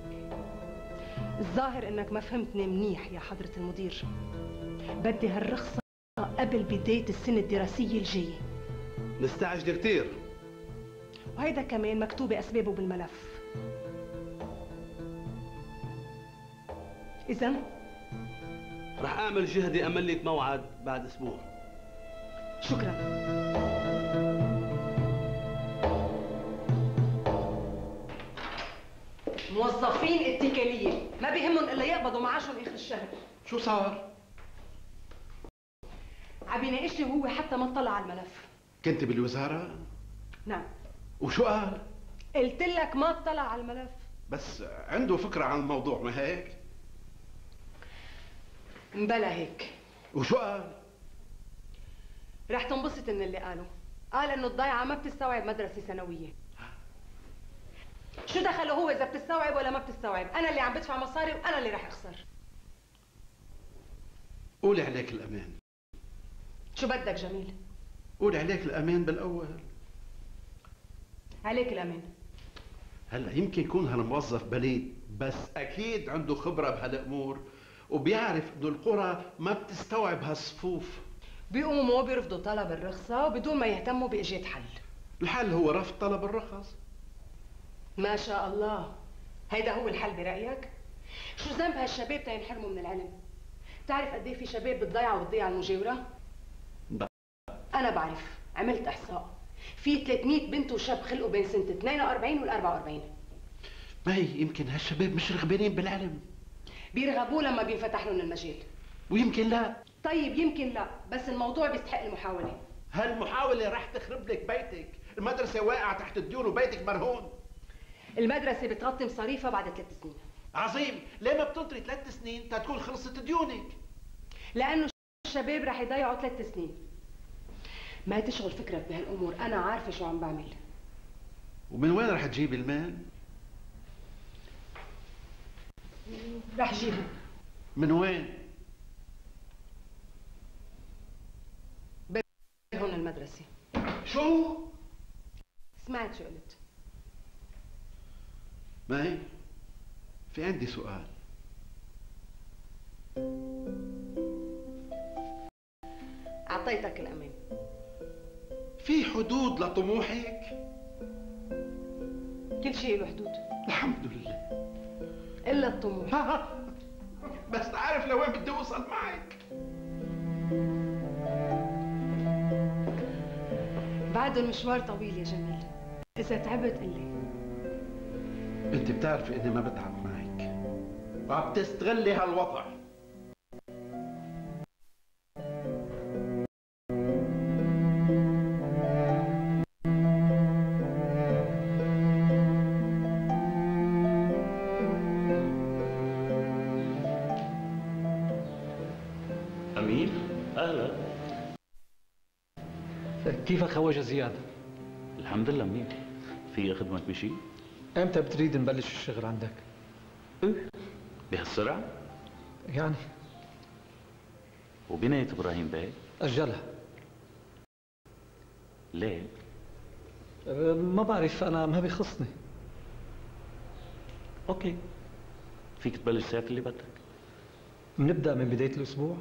Speaker 3: الظاهر انك ما فهمتني منيح يا حضرة المدير. بدي هالرخصة قبل بداية السنة الدراسية الجاية.
Speaker 16: مستعجل كثير.
Speaker 3: وهيدا كمان مكتوبة اسبابه بالملف. إذا
Speaker 16: رح اعمل جهدي املك موعد بعد اسبوع.
Speaker 3: شكرا. موظفين اتكالية ما بيهمهم الا يقبضوا معاشهم اخر الشهر.
Speaker 4: شو صار؟
Speaker 3: عم يناقشني وهو حتى ما اطلع على الملف.
Speaker 4: كنت بالوزارة؟
Speaker 3: نعم.
Speaker 4: وشو قال؟
Speaker 3: قلت لك ما اطلع على الملف.
Speaker 4: بس عنده فكرة عن الموضوع ما هيك؟
Speaker 3: مبلا هيك.
Speaker 4: وشو قال؟
Speaker 3: رح تنبسط من اللي قاله. قال انه الضيعة ما بتستوعب مدرسة ثانوية. شو دخله هو اذا بتستوعب ولا ما بتستوعب؟ انا اللي عم بدفع مصاري وانا اللي رح اخسر.
Speaker 4: قولي عليك الامان.
Speaker 3: شو بدك جميل؟
Speaker 4: قولي عليك الامان بالاول.
Speaker 3: عليك الامان.
Speaker 4: هلا يمكن يكون هالموظف بليد بس اكيد عنده خبره بهالامور وبيعرف انه القرى ما بتستوعب هالصفوف.
Speaker 3: بيقوموا بيرفضوا طلب الرخصه وبدون ما يهتموا بايجاد حل.
Speaker 4: الحل هو رفض طلب الرخص.
Speaker 3: ما شاء الله. هيدا هو الحل برايك؟ شو ذنب هالشباب تينحرموا من العلم؟ بتعرف قد ايه في شباب بالضيعه والضيعه المجاوره؟
Speaker 4: لا.
Speaker 3: انا بعرف، عملت احصاء. في ثلاثمية بنت وشاب خلقوا بين سنه اثنين وأربعين وال أربعة وأربعين.
Speaker 4: ما هي يمكن هالشباب مش رغبانين بالعلم.
Speaker 3: بيرغبوا لما بينفتح لهم المجال.
Speaker 4: ويمكن لا.
Speaker 3: طيب يمكن لا، بس الموضوع بيستحق المحاوله.
Speaker 4: هالمحاوله رح تخرب لك بيتك، المدرسه واقعه تحت الديون وبيتك مرهون.
Speaker 3: المدرسه بتغطي مصاريفها بعد ثلاث سنين.
Speaker 4: عظيم، ليه ما بتنطري ثلاث سنين تتكون خلصت ديونك؟
Speaker 3: لانه الشباب رح يضيعوا ثلاث سنين. ما تشغل فكرك بهالامور، انا عارفه شو عم بعمل.
Speaker 4: ومن وين رح تجيب المال؟
Speaker 3: رح جيبه.
Speaker 4: من وين؟
Speaker 3: هون المدرسه.
Speaker 4: شو؟
Speaker 3: سمعت شو قلت.
Speaker 4: ماي في عندي سؤال.
Speaker 3: اعطيتك الامان.
Speaker 4: في حدود لطموحك؟
Speaker 3: كل شيء له حدود.
Speaker 4: الحمد لله.
Speaker 3: الا الطموح.
Speaker 4: بس تعرف لوين بدي اوصل معك؟
Speaker 3: بعده المشوار طويل يا جميل. اذا تعبت قلي.
Speaker 4: انت بتعرفي اني ما بتعب معك وعم تستغلي هالوضع.
Speaker 1: امين اهلا.
Speaker 12: كيفك خواجه زياد؟
Speaker 1: الحمد لله منيح. في اخدمك بشيء؟
Speaker 12: امتى بتريد نبلش الشغل عندك؟
Speaker 1: ايه بهالسرعة؟
Speaker 12: يعني
Speaker 1: وبناية ابراهيم بيه؟
Speaker 12: اجلها.
Speaker 1: ليه؟
Speaker 12: أه ما بعرف، انا ما بيخصني.
Speaker 1: اوكي فيك تبلش ساعة اللي بدك.
Speaker 12: بنبدا من بداية الاسبوع؟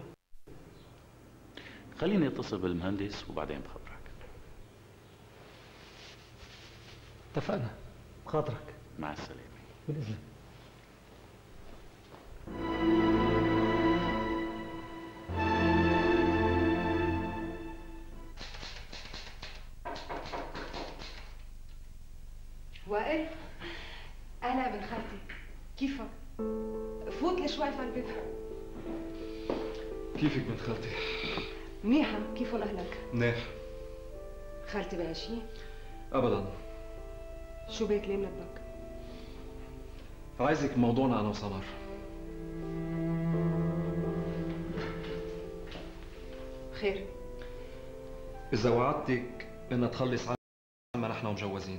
Speaker 1: خليني اتصل بالمهندس وبعدين بخبرك.
Speaker 12: اتفقنا. بخاطرك.
Speaker 1: مع السلامة.
Speaker 12: بالإذن.
Speaker 3: وائل، انا ابن خالتي، كيفك؟ فوت لي شوي في البيت.
Speaker 15: كيفك بنت خالتي؟
Speaker 3: منيحة، كيفهم اهلك؟
Speaker 15: منيح.
Speaker 3: خالتي بقى شي؟
Speaker 15: ابدا.
Speaker 3: شو بيك ليه ملبك؟
Speaker 15: عايزك بموضوعنا انا وسمر.
Speaker 3: خير؟
Speaker 15: اذا وعدتك انها تخلص عنا نحن مجوزين.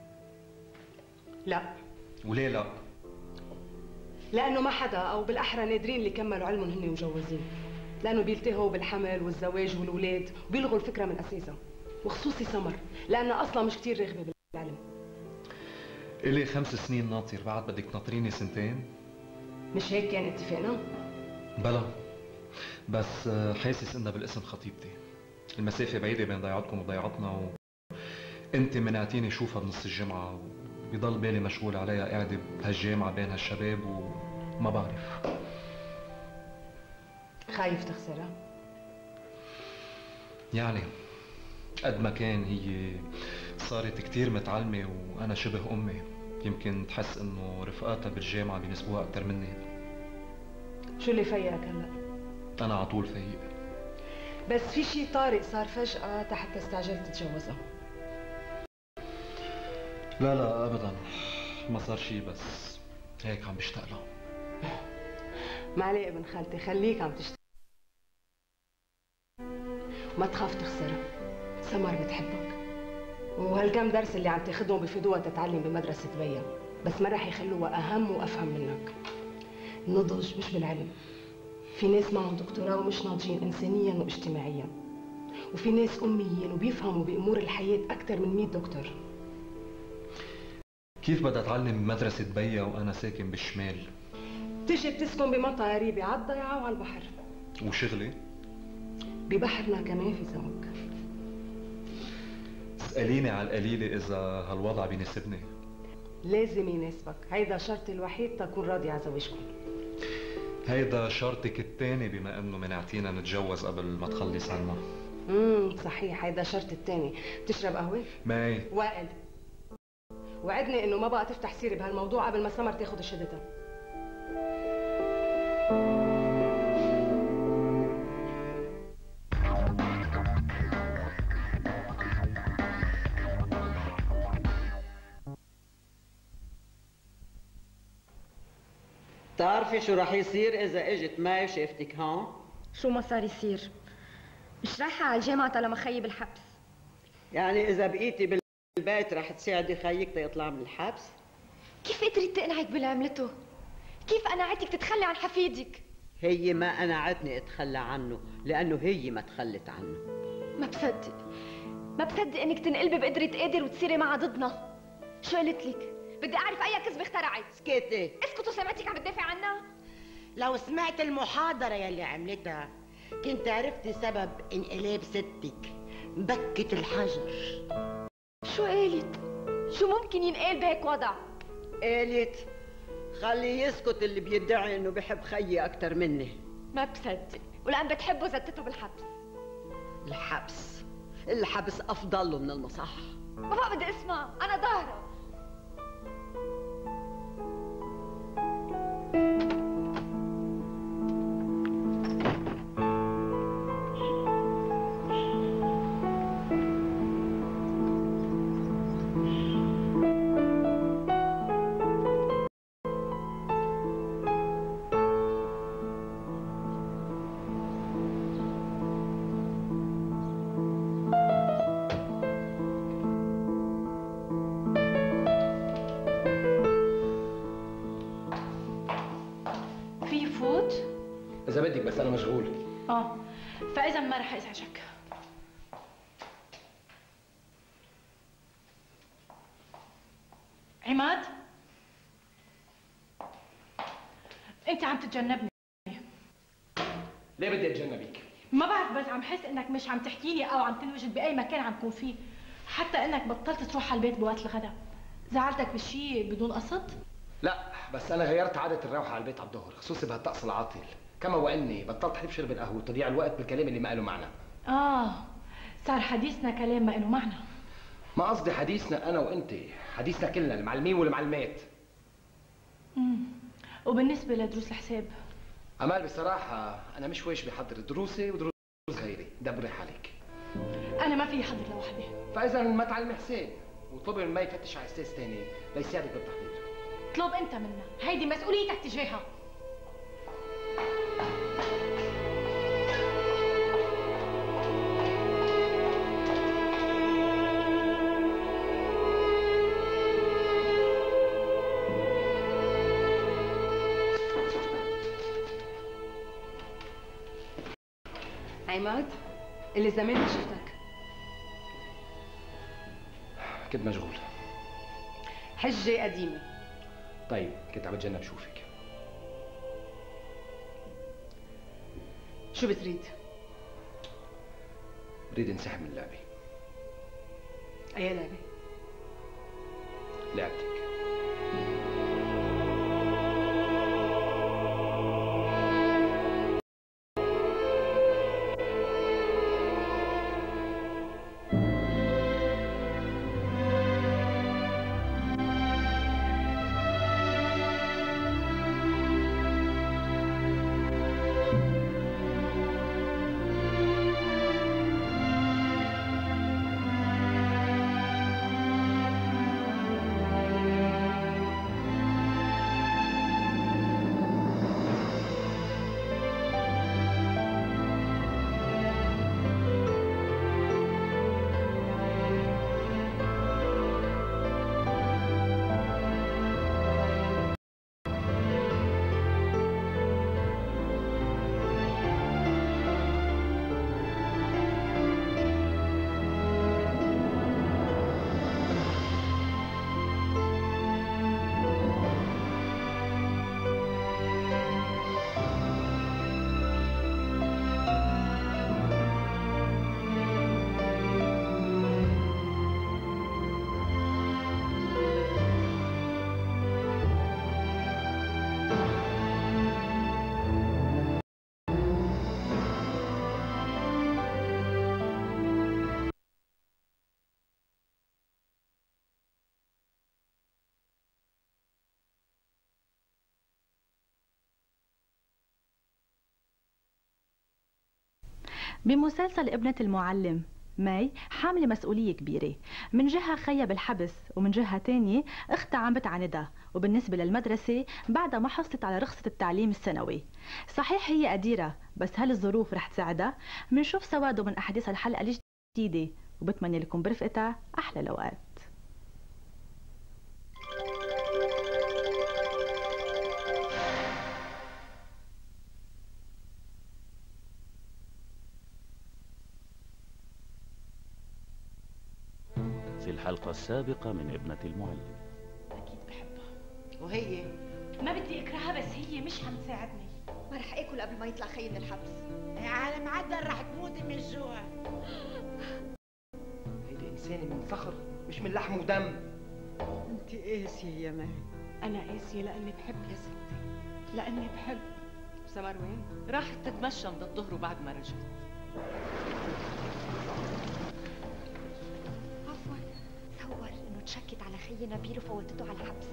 Speaker 3: لا.
Speaker 15: وليه لا؟
Speaker 3: لانه ما حدا، او بالاحرى نادرين اللي كملوا علمهم هن مجوزين، لانه بيلتهوا بالحمل والزواج والولاد وبيلغوا الفكره من اساسها، وخصوصي سمر لانها اصلا مش كثير راغبه بالعلم.
Speaker 15: الي خمس سنين ناطر، بعد بدك تناطريني سنتين؟
Speaker 3: مش هيك كان اتفاقنا؟
Speaker 15: بلا، بس حاسس انها بالاسم خطيبتي. المسافه بعيده بين ضيعتكم وضيعتنا، و انت منعتيني شوفها بنص الجمعه، وبضل بالي مشغول عليها قاعده بهالجامعه بين هالشباب وما بعرف.
Speaker 3: خايف تخسرها؟
Speaker 15: يعني قد ما كان هي صارت كتير متعلمة وأنا شبه أمي، يمكن تحس إنه رفقاتها بالجامعة بينسبوها أكتر مني.
Speaker 3: شو اللي فيقك هلا؟
Speaker 15: أنا على طول فايق.
Speaker 3: بس في شي طارئ صار فجأة حتى استعجلت تتجوزها.
Speaker 15: لا لا أبدا، ما صار شي، بس هيك عم بشتاق لها.
Speaker 3: ما عليه ابن خالتي، خليك عم تشتاق، ما تخاف تخسرها. سمر بتحبك، وهالكم درس اللي عم تاخذهم بفيدوها تتعلم بمدرسة بيا، بس ما رح يخلوها أهم وأفهم منك. النضج مش بالعلم، في ناس معهم دكتوراه ومش ناضجين إنسانيا واجتماعيا، وفي ناس أميين وبيفهموا بأمور الحياة أكثر من مية دكتور.
Speaker 15: كيف بدها تعلم بمدرسة بيا وأنا ساكن بالشمال؟
Speaker 3: تجي بتسكن بمنطقة قريبة على الضيعة وعلى البحر.
Speaker 15: وشغلي؟
Speaker 3: ببحرنا كمان في سمك.
Speaker 15: اسأليني على القليلة إذا هالوضع بيناسبني.
Speaker 3: لازم يناسبك، هيدا شرطي الوحيد تكون راضي على زواجكم.
Speaker 15: هيدا شرطك الثاني بما إنه منعتينا نتجوز قبل ما تخلص عنا.
Speaker 3: امم صحيح، هيدا شرط الثاني. بتشرب قهوة؟
Speaker 15: ماي.
Speaker 3: وائل، وعدني إنه ما بقى تفتح سيرة بهالموضوع قبل ما سمر تاخد شهادتها.
Speaker 17: بتعرفي شو رح يصير إذا إجت ماي وشافتك هون؟
Speaker 11: شو ما صار يصير؟ مش رايحة على الجامعة لما خيي بالحبس.
Speaker 17: يعني إذا بقيتي بالبيت رح تساعدي خيك تيطلع من الحبس؟
Speaker 11: كيف قدرت تقنعك باللي عملته؟ كيف قنعتك تتخلي عن حفيدك؟
Speaker 17: هي ما قنعتني اتخلى عنه، لأنه هي ما تخلت عنه.
Speaker 11: ما بصدق، ما بصدق إنك تنقلبي بقدرة قادر وتصيري معها ضدنا. شو قلت لك؟ بدي اعرف اي كذبه اخترعت.
Speaker 17: اسكتي.
Speaker 11: اسكتوا، سمعتك عم بتدافع عنها؟
Speaker 7: لو سمعت المحاضرة يلي عملتها كنت عرفتي سبب انقلاب ستك. بكت الحجر.
Speaker 11: شو قالت؟ شو ممكن ينقال بهيك وضع؟
Speaker 17: قالت خليه يسكت اللي بيدعي انه بحب خيي اكثر مني.
Speaker 11: ما بصدق، ولان بتحبه زتته بالحبس.
Speaker 17: الحبس الحبس افضل له من المصح.
Speaker 11: ما بقى بدي اسمع، انا ظاهره.
Speaker 2: إذا بدك، بس أنا مشغول.
Speaker 6: آه، فإذا ما رح أزعجك. عماد، أنت عم تتجنبني.
Speaker 2: ليه بدي أتجنبك؟
Speaker 6: ما بعرف، بس عم حس إنك مش عم تحكيني أو عم تنوجد بأي مكان عم تكون فيه، حتى إنك بطلت تروح على البيت بوقت الغداء. زعلتك بشي بدون قصد؟
Speaker 2: لا، بس أنا غيرت عادة الروحة على البيت على الظهر، خصوصي بهالطقس العاطل، كما وإني بطلت أحب شرب القهوة وتضييع الوقت بالكلام اللي ما له معنى.
Speaker 6: آه، صار حديثنا كلام ما له معنى.
Speaker 2: ما قصدي حديثنا انا وانت، حديثنا كلنا المعلمين والمعلمات.
Speaker 6: امم وبالنسبه لدروس الحساب؟
Speaker 2: امال بصراحه انا مش ويش بحضر دروسي ودروس غيري، دبري حالك.
Speaker 6: انا ما في حضر لوحدي.
Speaker 2: فاذا ما تعلمي حسين وطلبي من ما يفتش على استاذ ثاني ليساعدك بالتحضير.
Speaker 6: اطلب انت منا، هيدي مسؤوليتك تجاهها.
Speaker 3: عماد، اللي زمان ما شفتك.
Speaker 2: كنت مشغول.
Speaker 3: حجة قديمة.
Speaker 2: طيب كنت عم بتجنب شوفك.
Speaker 3: شو بتريد؟
Speaker 2: بريد انسحب من اللعبة.
Speaker 3: أي لعبة؟
Speaker 2: لعبتك.
Speaker 18: بمسلسل ابنة المعلم ماي حاملة مسؤولية كبيرة، من جهة خيا بالحبس ومن جهة تانية اختها عم بتعاندها، وبالنسبة للمدرسة بعدها ما حصلت على رخصة التعليم السنوي. صحيح هي قديرة، بس هل الظروف رح تساعدها؟ منشوف سواده من أحاديث الحلقة الجديدة، وبتمنى لكم برفقتها أحلى الأوقات.
Speaker 1: في الحلقة السابقة من ابنة المعلم.
Speaker 6: أكيد بحبها.
Speaker 7: وهي؟
Speaker 6: ما بدي أكرهها، بس هي مش عم تساعدني.
Speaker 11: ما رح آكل قبل ما يطلع خيي من الحبس.
Speaker 7: على معدل رح تموتي من الجوع.
Speaker 2: هيدي إنسانة من صخر مش من لحم ودم.
Speaker 17: انت قاسية يا ماي.
Speaker 3: أنا قاسية لأني بحب يا ستي، لأني بحب.
Speaker 10: سمر وين؟ راحت تتمشى من الظهر وبعد ما رجعت.
Speaker 11: عفوا، تصور انه تشكت على خيي نبيل وفوتته على الحبس.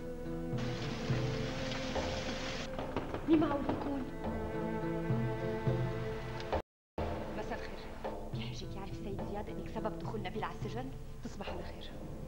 Speaker 11: مين معقول يكون؟ مساء الخير، بحاجك يعرف السيد زياد انك سبب دخول نبيل على السجن؟ تصبح على خير.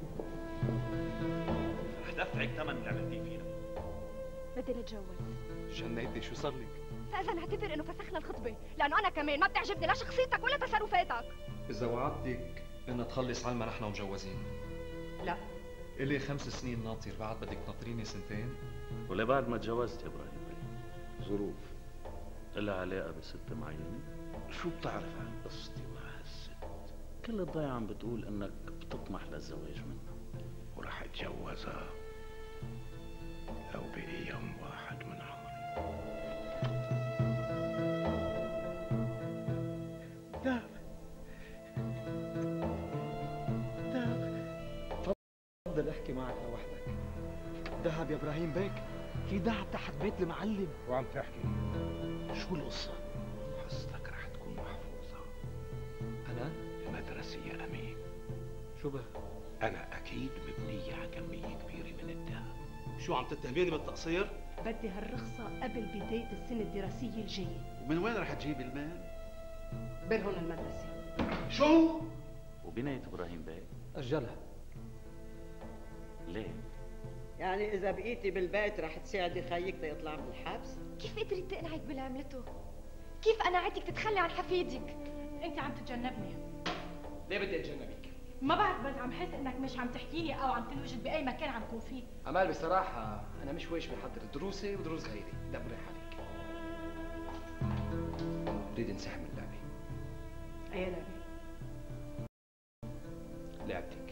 Speaker 14: رح دفعك ثمن اللي عملتيه فينا.
Speaker 11: بدي نتجوز.
Speaker 15: جنيتي شو صار لك؟
Speaker 11: فاذا نعتبر انه فسخنا الخطبه، لانه انا كمان ما بتعجبني لا شخصيتك ولا تصرفاتك.
Speaker 15: إذا وعدتك إن تخلص علما نحن مجوزين.
Speaker 10: لا.
Speaker 15: إلي خمس سنين ناطر، بعد بدك تنطريني سنتين؟
Speaker 1: ولا بعد ما تجوزت يا إبراهيم بي؟
Speaker 4: ظروف.
Speaker 1: إلها علاقة بست معينة؟
Speaker 4: شو بتعرف عن قصتي مع هالست؟
Speaker 1: كل الضيعة عم بتقول إنك بتطمح للزواج منها.
Speaker 4: ورح اتجوزها لو بقي يوم واحد من عمري.
Speaker 12: دهب دهب تفضل احكي معك لوحدك. دهب يا ابراهيم بيك، في دهب تحت بيت المعلم.
Speaker 4: وعم تحكي شو القصة؟ حصتك رح تكون محفوظة.
Speaker 15: أنا؟
Speaker 4: المدرسة يا أمين.
Speaker 19: شو بقى؟
Speaker 4: انا اكيد مبنيه على كميه كبيره من الذهب.
Speaker 16: شو عم تتهميني بالتقصير؟
Speaker 3: بدي هالرخصة قبل بداية السنة الدراسية الجاية.
Speaker 4: ومن وين رح تجيب المال؟
Speaker 3: برهن المدرسة.
Speaker 4: شو؟
Speaker 1: وبناية ابراهيم بيه؟
Speaker 19: اجلها.
Speaker 1: ليه؟
Speaker 17: يعني إذا بقيتي بالبيت رح تساعدي خيك ليطلع من الحبس؟
Speaker 11: كيف قدرت تقنعك باللي عملته؟ كيف قنعتك تتخلي عن حفيدك؟
Speaker 6: انت عم تتجنبني.
Speaker 2: ليه بدي اتجنبك؟
Speaker 6: ما بعرف، بس عم حس انك مش عم تحكي لي او عم تنوجد باي مكان عم كون فيه.
Speaker 2: امال بصراحه انا مش ويش بحضر دروسي ودروس غيري، دبري حالك. بريد انسحب من اللعبه.
Speaker 3: اي لعبة؟
Speaker 2: لعبتك.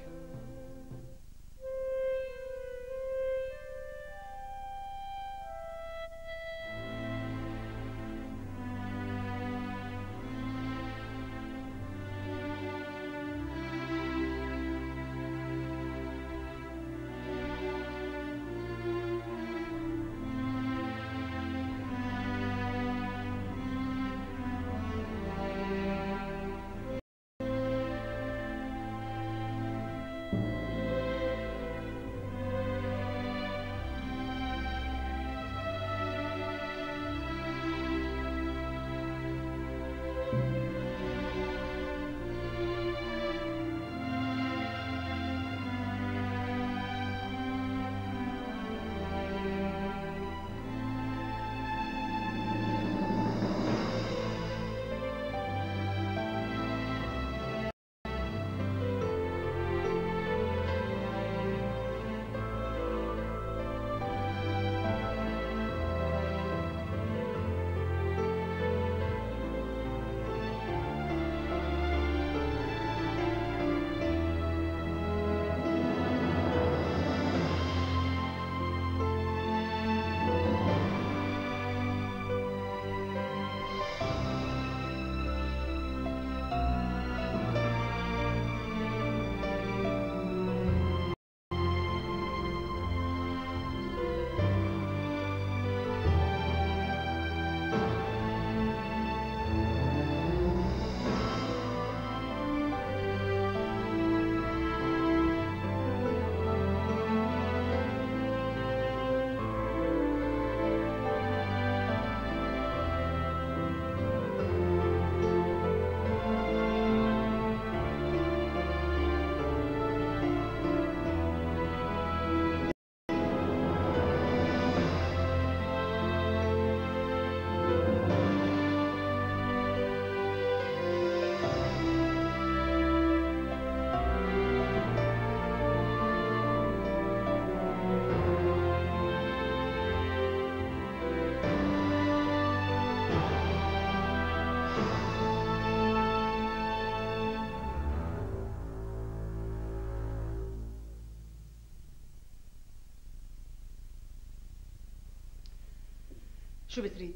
Speaker 3: شو بتريد؟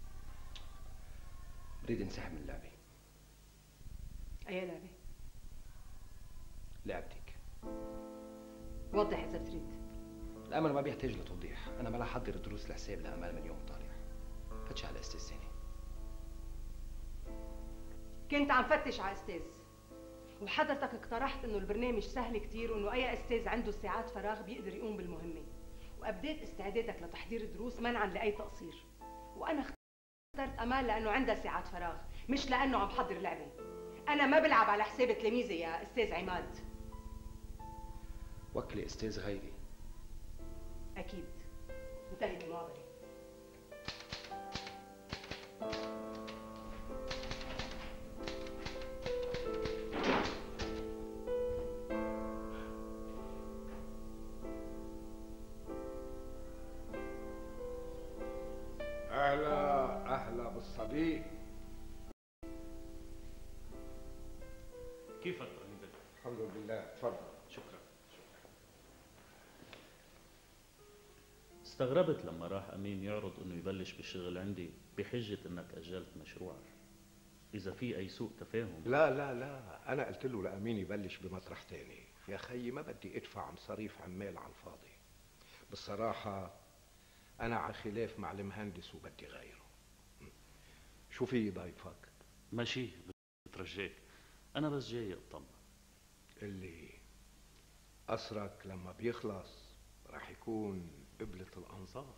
Speaker 2: بريد انسحب من اللعبه.
Speaker 3: اي لعبة؟
Speaker 2: لعبتك.
Speaker 3: وضح اذا بتريد.
Speaker 2: الامر ما بيحتاج لتوضيح، انا ما رح احضر دروس لحساب لامال من يوم طالع. فتش على استاذ ثاني.
Speaker 3: كنت عم فتش على استاذ، وحضرتك اقترحت انه البرنامج سهل كتير وانه اي استاذ عنده ساعات فراغ بيقدر يقوم بالمهمه، وابديت استعدادك لتحضير الدروس منعا لاي تقصير. وانا اخترت امال لانه عندها ساعات فراغ، مش لانه عم حضر لعبه. انا ما بلعب على حساب تلاميذي يا استاذ عماد.
Speaker 2: وكلي استاذ غيري.
Speaker 3: اكيد. انتهت المعضله.
Speaker 4: اهلا اهلا بالصديق.
Speaker 1: كيفك ابراهيم بيه؟
Speaker 4: الحمد لله، تفضل.
Speaker 1: شكرا. استغربت لما راح امين يعرض انه يبلش بالشغل عندي بحجه انك اجلت مشروعك. اذا في اي سوء تفاهم.
Speaker 4: لا لا لا، انا قلت له لامين يبلش بمطرح تاني. يا خيي ما بدي ادفع مصاريف عمال على الفاضي. بالصراحه انا على خلاف مع المهندس وبدي غيره. شو في ضيفك؟
Speaker 1: ماشي، بترجاك، انا بس جاي اطمن.
Speaker 4: اللي قصرك لما بيخلص راح يكون قبلة الأنظار.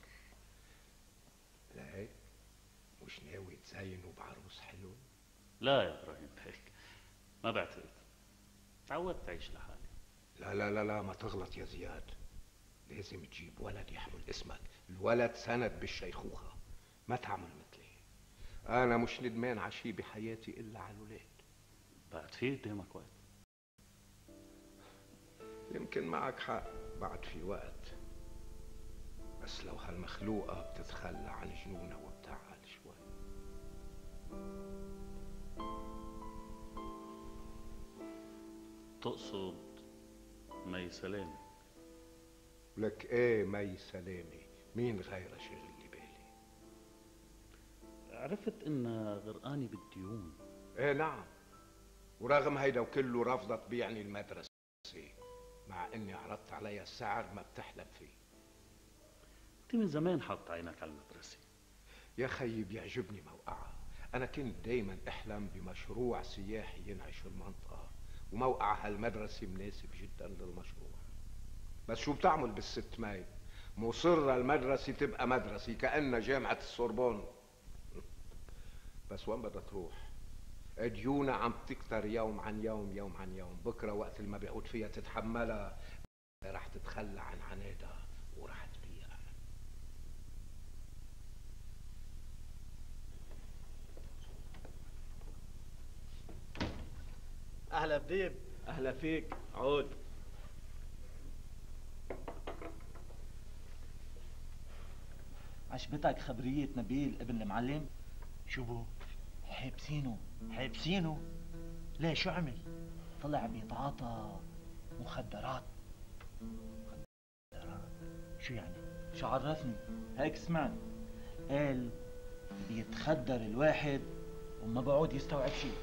Speaker 4: لا هيك مش ناوي تزينه بعروس حلو؟
Speaker 1: لا يا ابراهيم بيك، ما بعتقد. تعودت اعيش لحالي.
Speaker 4: لا لا لا لا ما تغلط يا زياد، لازم تجيب ولد يحمل اسمك. الولد سند بالشيخوخة، ما تعمل مثلي. انا مش ندمان على شي بحياتي الا على الولاد.
Speaker 1: بعد في قدامك وقت.
Speaker 4: يمكن معك حق، بعد في وقت، بس لو هالمخلوقة بتتخلى عن جنونها وبتعقل شوي.
Speaker 1: تقصد مي سلامة؟
Speaker 4: لك ايه مي سلامة؟ مين غيرها شغل لي بالي؟
Speaker 1: عرفت انها غرقانة بالديون.
Speaker 4: ايه نعم، ورغم هيدا وكله رفضت بيعني المدرسة، مع اني عرضت عليها السعر ما بتحلم فيه.
Speaker 1: انت من زمان حاط عينك على المدرسة.
Speaker 4: يا خيي بيعجبني موقعها. انا كنت دايما احلم بمشروع سياحي ينعش المنطقة، وموقع هالمدرسة مناسب جدا للمشروع. بس شو بتعمل بالست ماي؟ مصرة المدرسة تبقى مدرسة كأنها جامعة السوربون. بس وين بدها تروح؟ ديونها عم تكتر يوم عن يوم يوم عن يوم. بكره وقت اللي ما بيعود فيها تتحملها رح تتخلى عن عنادها ورح تبيع.
Speaker 12: اهلا بديب. اهلا فيك. عود. عجبتك خبرية نبيل ابن المعلم؟
Speaker 19: شو بو؟ حابسينه حابسينه. ليه شو عمل؟ طلع بيتعاطى مخدرات. مخدرات شو يعني؟
Speaker 12: شو عرفني؟ هيك سمعت. قال بيتخدر الواحد وما بعود يستوعب شيء.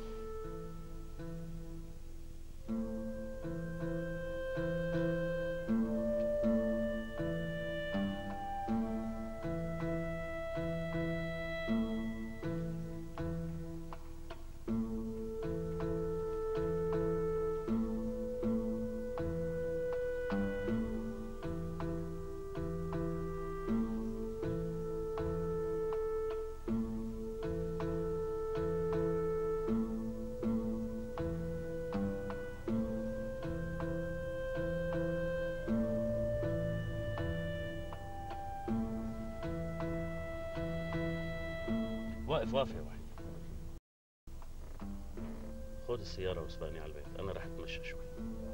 Speaker 1: واقف واقف يا وحيد. خد السيارة واسبقني على البيت، أنا رح أتمشى شوي.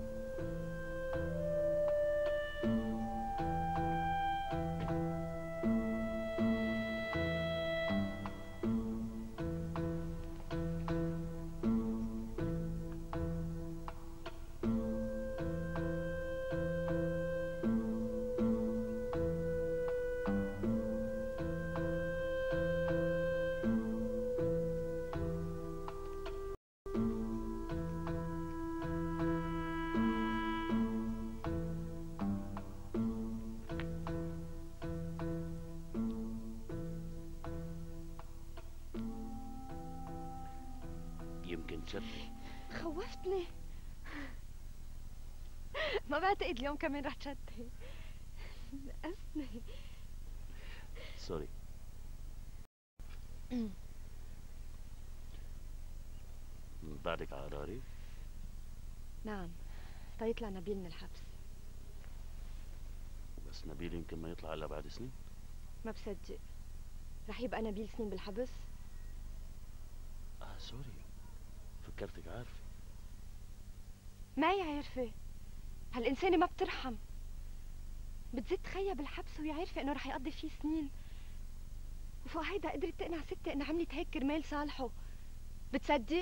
Speaker 1: يمكن تشتي.
Speaker 11: خوفتني. ما بعتقد اليوم كمان رح تشتي. نقصني.
Speaker 1: سوري. بعدك على قراري؟
Speaker 11: نعم، طيطلع نبيل من الحبس.
Speaker 1: بس نبيل يمكن ما يطلع إلا بعد سنين.
Speaker 11: ما بصدق. رح يبقى نبيل سنين بالحبس؟
Speaker 1: آه سوري، فكرتك عارفة.
Speaker 11: ما هي عارفة. هالإنسانة ما بترحم. بتزيد تخيا بالحبس وهي عارفة إنه رح يقضي فيه سنين. وفوق هيدا قدرت تقنع ستي إنها عملت هيك كرمال صالحه. بتصدق؟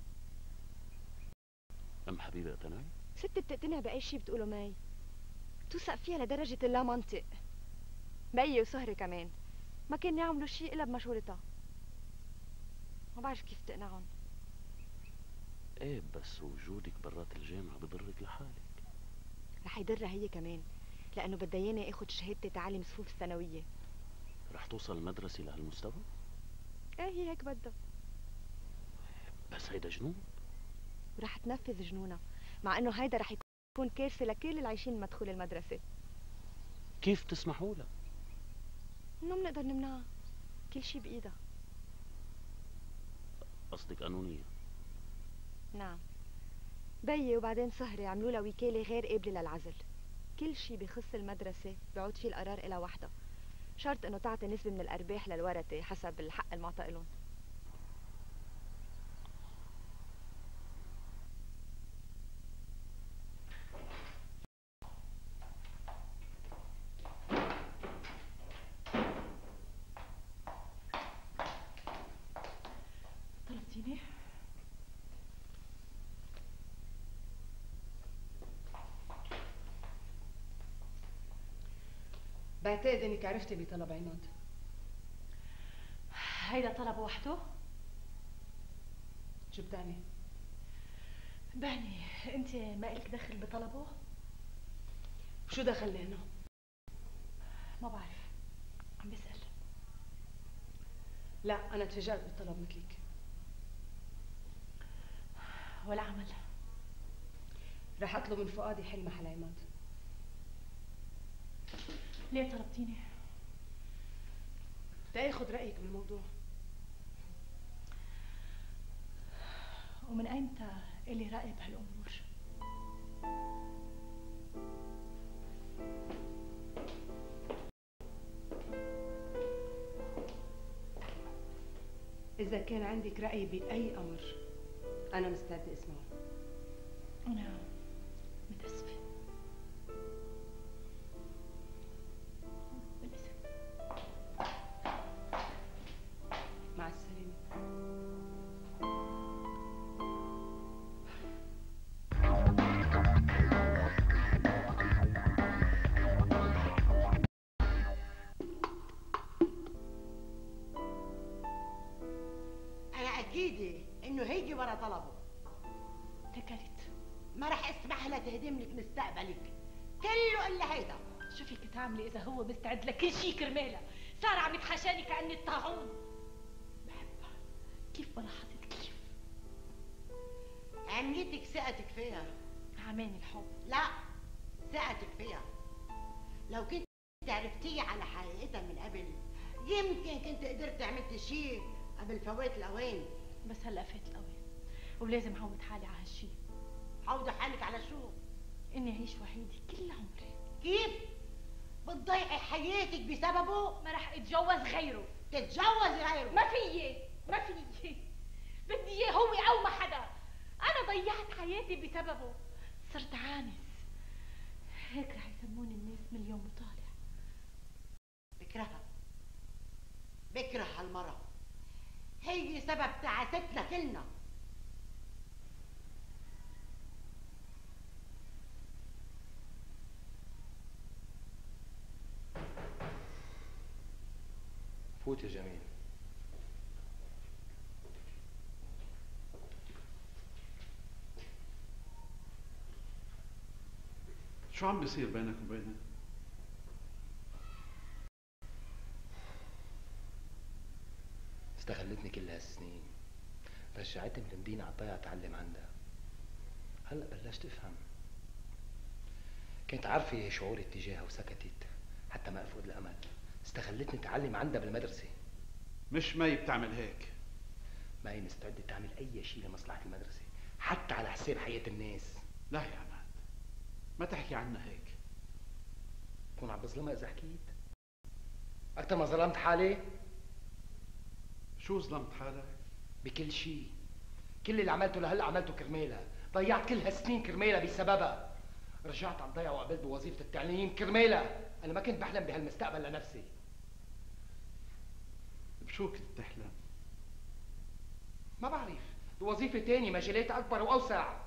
Speaker 1: أم حبيبة اقتنعت؟
Speaker 11: ستي بتقتنع بأي شي بتقوله ماي. بتوثق فيها لدرجة اللا منطق. بيي وسهري كمان ما كان يعملوا شي إلا بمشورتها. ما بعرف كيف تقنعهم.
Speaker 1: ايه بس وجودك برات الجامعة بضرك لحالك.
Speaker 11: رح يضرها هي كمان، لأنه بدها ياني اخد شهادتي تعلم صفوف الثانوية.
Speaker 1: رح توصل المدرسة لهالمستوى؟
Speaker 11: ايه هي هيك بدها.
Speaker 1: بس هيدا جنون.
Speaker 11: ورح تنفذ جنونها، مع انه هيدا رح يكون تكون كارثة لكل اللي عايشين بمدخول المدرسة.
Speaker 1: كيف تسمحوا لها؟
Speaker 11: انه بنقدر نمنعها، كل شي بإيدها.
Speaker 1: قصدك قانونية؟
Speaker 11: نعم. بيي وبعدين صهري عملوا لها وكالة غير قابلة للعزل. كل شي بخص المدرسة بيعود فيه القرار إلها وحدها، شرط انه تعطي نسبة من الأرباح للورثة حسب الحق المعطى لهم.
Speaker 6: طلبتيني؟
Speaker 3: بعتقد انك عرفتي بطلب عماد.
Speaker 6: هيدا طلب وحده؟
Speaker 3: شو بتعني؟
Speaker 6: بعني انت ما إلك دخل بطلبه؟
Speaker 3: شو دخلنا هنا؟
Speaker 6: ما بعرف، عم بسأل.
Speaker 3: لا انا تفاجأت بالطلب مثلك.
Speaker 6: ولا عمل.
Speaker 3: رح اطلب من فؤاد يحل محل عماد.
Speaker 6: ليه طلبتيني؟
Speaker 3: بدي اخذ رايك بالموضوع.
Speaker 6: ومن ايمتى الي راي بهالامور؟
Speaker 3: اذا كان عندك راي باي امر انا مستعده اسمعه.
Speaker 6: انا متاسفه.
Speaker 3: مع السلامة.
Speaker 7: أنا أكيد إنه هيجي ورا طلبه.
Speaker 6: تكلت.
Speaker 7: ما رح اسمح لها تهدم لك مستقبلك كله إلا هيدا.
Speaker 6: شو فيك تعملي إذا هو مستعد لكل شيء كرمالها؟ صار عم يتحاشاني كأني الطاعون. بحبها. كيف ما لاحظت كيف؟
Speaker 7: عميتك ثقتك فيها.
Speaker 6: عماني الحب.
Speaker 7: لا، ثقتك فيها. لو كنت عرفتيها على حقيقتها من قبل يمكن كنت قدرت عملت شيء قبل فوات الأوان.
Speaker 6: بس هلا فات الأوان ولازم عود حالي على هالشيء.
Speaker 7: عودي حالك على شو؟
Speaker 6: إني أعيش وحيدة كل عمري.
Speaker 7: كيف؟ بتضيعي حياتك بسببه؟
Speaker 6: ما رح اتجوز غيره.
Speaker 7: تتجوزي غيره؟
Speaker 6: ما فيي ما فيي بدي اياه هو او ما حدا. انا ضيعت حياتي بسببه، صرت عانس. هيك رح يسموني الناس من اليوم وطالع.
Speaker 7: بكرهها، بكره هالمرة، هي سبب تعاستنا كلنا.
Speaker 2: فوت يا جميل.
Speaker 5: شو عم بيصير بينك وبينها؟
Speaker 2: استغلتني كل هالسنين، رجعتني من المدينة عطيها اتعلم عندها. هلا بلشت افهم. كنت عارفة شعوري اتجاهها وسكتت حتى ما افقد الامل. استغلتني اتعلم عندها بالمدرسة.
Speaker 5: مش مي بتعمل هيك.
Speaker 2: مي مستعدة تعمل أي شيء لمصلحة المدرسة حتى على حساب حياة الناس.
Speaker 5: لا يا عماد، ما تحكي عنا هيك.
Speaker 2: كون عم بظلمها إذا حكيت؟ أكثر ما ظلمت حالي؟
Speaker 5: شو ظلمت حالك؟
Speaker 2: بكل شيء. كل اللي عملته لهلا عملته كرمالها، ضيعت كل هالسنين كرمالها بسببها. رجعت عم ضيع وقبلت بوظيفة التعليم كرمالها. أنا ما كنت بحلم بهالمستقبل لنفسي.
Speaker 5: بشو كنت تحلم؟
Speaker 2: ما بعرف، بوظيفة تانية مجالات أكبر وأوسع.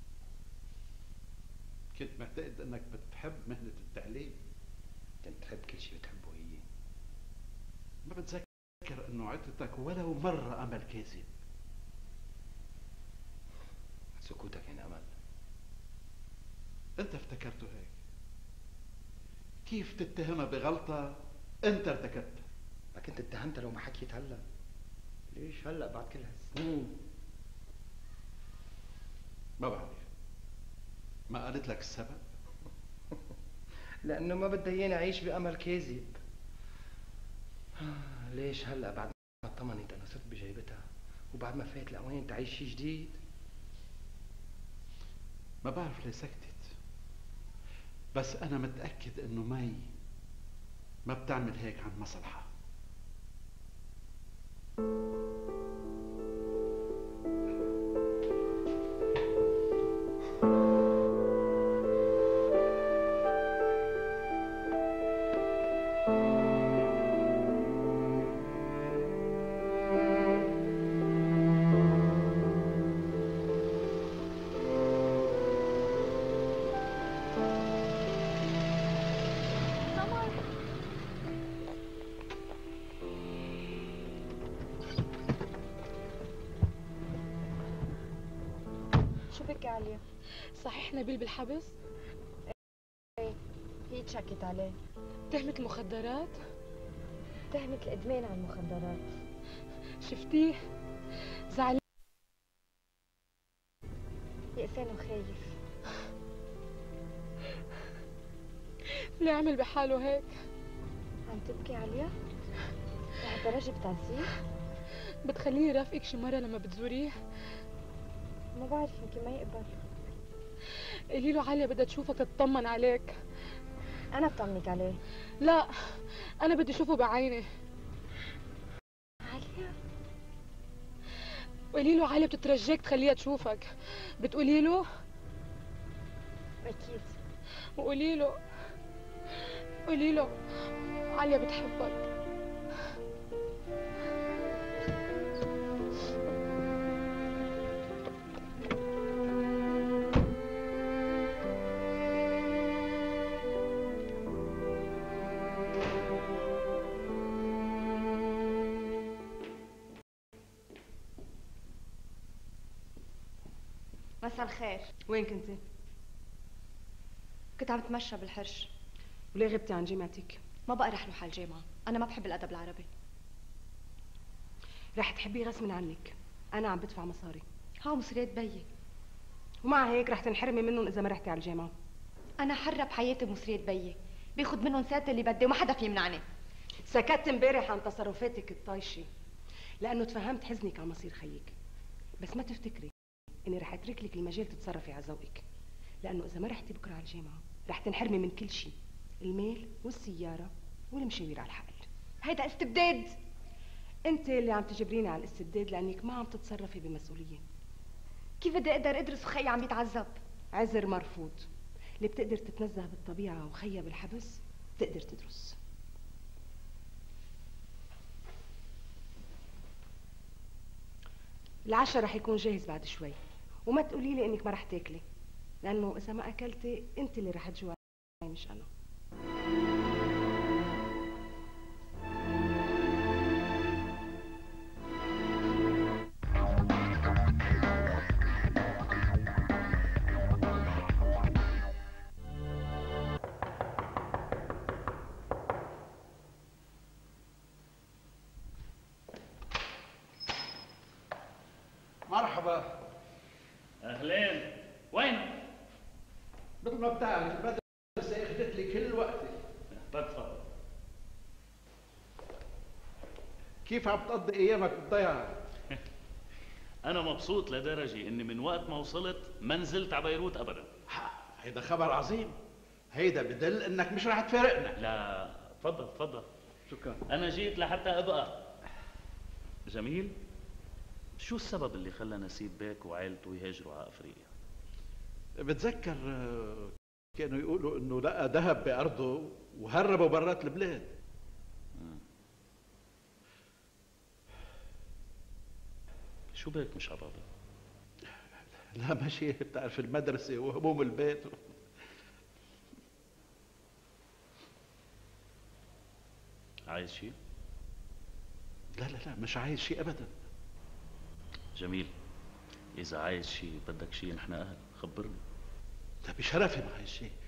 Speaker 5: كنت معتقد انك بتحب مهنة التعليم.
Speaker 2: كنت بحب كل شيء بتحبه هي.
Speaker 5: ما بتذكر انه عطتك ولو مرة امل كاذب.
Speaker 2: سكوتك كان امل.
Speaker 5: انت افتكرته هيك. كيف تتهمها بغلطة انت ارتكبتها؟
Speaker 2: ما كنت اتهمتها لو ما حكيت هلا. ليش هلا بعد كل هالسنين؟
Speaker 5: ما بعرف. ما قالت لك السبب؟
Speaker 2: لانه ما بدها اياني اعيش بامل كاذب. ليش هلا بعد ما اطمنت انا صرت بجيبتها وبعد ما فات الاوان تعيش شي جديد؟
Speaker 5: ما بعرف ليه سكتت، بس انا متاكد انه مي ما بتعمل هيك عن مصلحه.
Speaker 3: عليا. صحيح نبيل بالحبس؟
Speaker 11: ايه هي تشكت عليه.
Speaker 3: تهمة المخدرات؟
Speaker 11: تهمة الإدمان على المخدرات.
Speaker 3: شفتيه؟ زعلان
Speaker 11: يأسان وخايف.
Speaker 3: ليه عمل بحاله هيك؟
Speaker 11: عم تبكي عليا؟ لهالدرجة بتنسيه؟
Speaker 3: بتخليني رافقك شي مرة لما بتزوريه؟
Speaker 11: ما بعرف يمكن ما يقبل.
Speaker 3: قولي له عليا بدها تشوفك تطمن عليك.
Speaker 11: أنا بطمنك عليه.
Speaker 3: لا أنا بدي أشوفه بعيني.
Speaker 11: عليا؟
Speaker 3: قولي له عليا بتترجاك تخليها تشوفك. بتقولي له؟
Speaker 11: أكيد.
Speaker 3: وقولي له قولي له عليا بتحبك.
Speaker 11: مساء الخير.
Speaker 10: وين كنتي؟
Speaker 11: كنت عم بتمشى بالحرش.
Speaker 10: وليه غبتي عن جامعتك؟
Speaker 11: ما بقى رح روح على الجامعة، أنا ما بحب الأدب العربي.
Speaker 10: رح تحبيه غصب عنك، أنا عم بدفع مصاري.
Speaker 11: ها مصريات بيي.
Speaker 10: ومع هيك رح تنحرمي منهم إذا ما رحتي على الجامعة.
Speaker 11: أنا حرة بحياتي بمصريات بيي، باخد منهم ساعتي اللي بدي وما حدا في يمنعني.
Speaker 10: سكت امبارح عن تصرفاتك الطايشة لأنه تفهمت حزنك على مصير خيك، بس ما تفتكري إني رح أترك لك المجال تتصرفي على ذوقك، لأنه إذا ما رحتي بكرة على الجامعة رح تنحرمي من كل شيء، المال والسيارة والمشاوير على الحقل.
Speaker 11: هيدا استبداد.
Speaker 10: أنت اللي عم تجبريني على الاستبداد لأنك ما عم تتصرفي بمسؤولية.
Speaker 11: كيف بدي أقدر أدرس وخيي عم يتعذب؟
Speaker 10: عذر مرفوض. اللي بتقدر تتنزه بالطبيعة وخيها بالحبس بتقدر تدرس. العشاء رح يكون جاهز بعد شوي، وما تقولي لي انك ما رح تاكلي، لانه اذا ما اكلتي انت اللي رح تجوعي مش انا.
Speaker 5: مرحبا.
Speaker 1: اهلين. وين؟
Speaker 5: مثل ما بتعرف المدرسة اخذت لي كل وقتي.
Speaker 1: تفضل.
Speaker 5: كيف عم تقضي ايامك بالضيعة؟
Speaker 1: انا مبسوط لدرجة اني من وقت ما وصلت ما نزلت على بيروت ابدا.
Speaker 5: هيدا خبر عظيم. هيدا بدل انك مش رح تفارقنا.
Speaker 1: لا تفضل تفضل.
Speaker 5: شكرا.
Speaker 1: انا جيت لحتى ابقى. جميل. شو السبب اللي خلى نسيب بيك وعائلته يهاجروا على افريقيا؟
Speaker 5: بتذكر كانوا يقولوا انه لقى ذهب بارضه وهربوا برات البلاد.
Speaker 1: مم. شو بك مش عبابة؟
Speaker 5: لا ماشي، بتعرف المدرسة وهموم البيت.
Speaker 1: عايز شيء؟
Speaker 5: لا لا لا مش عايز شيء ابدا.
Speaker 1: جميل. إذا عايز شيء بدك شيء نحن أهل، خبرني.
Speaker 5: لا بشرفي ما عايز شيء.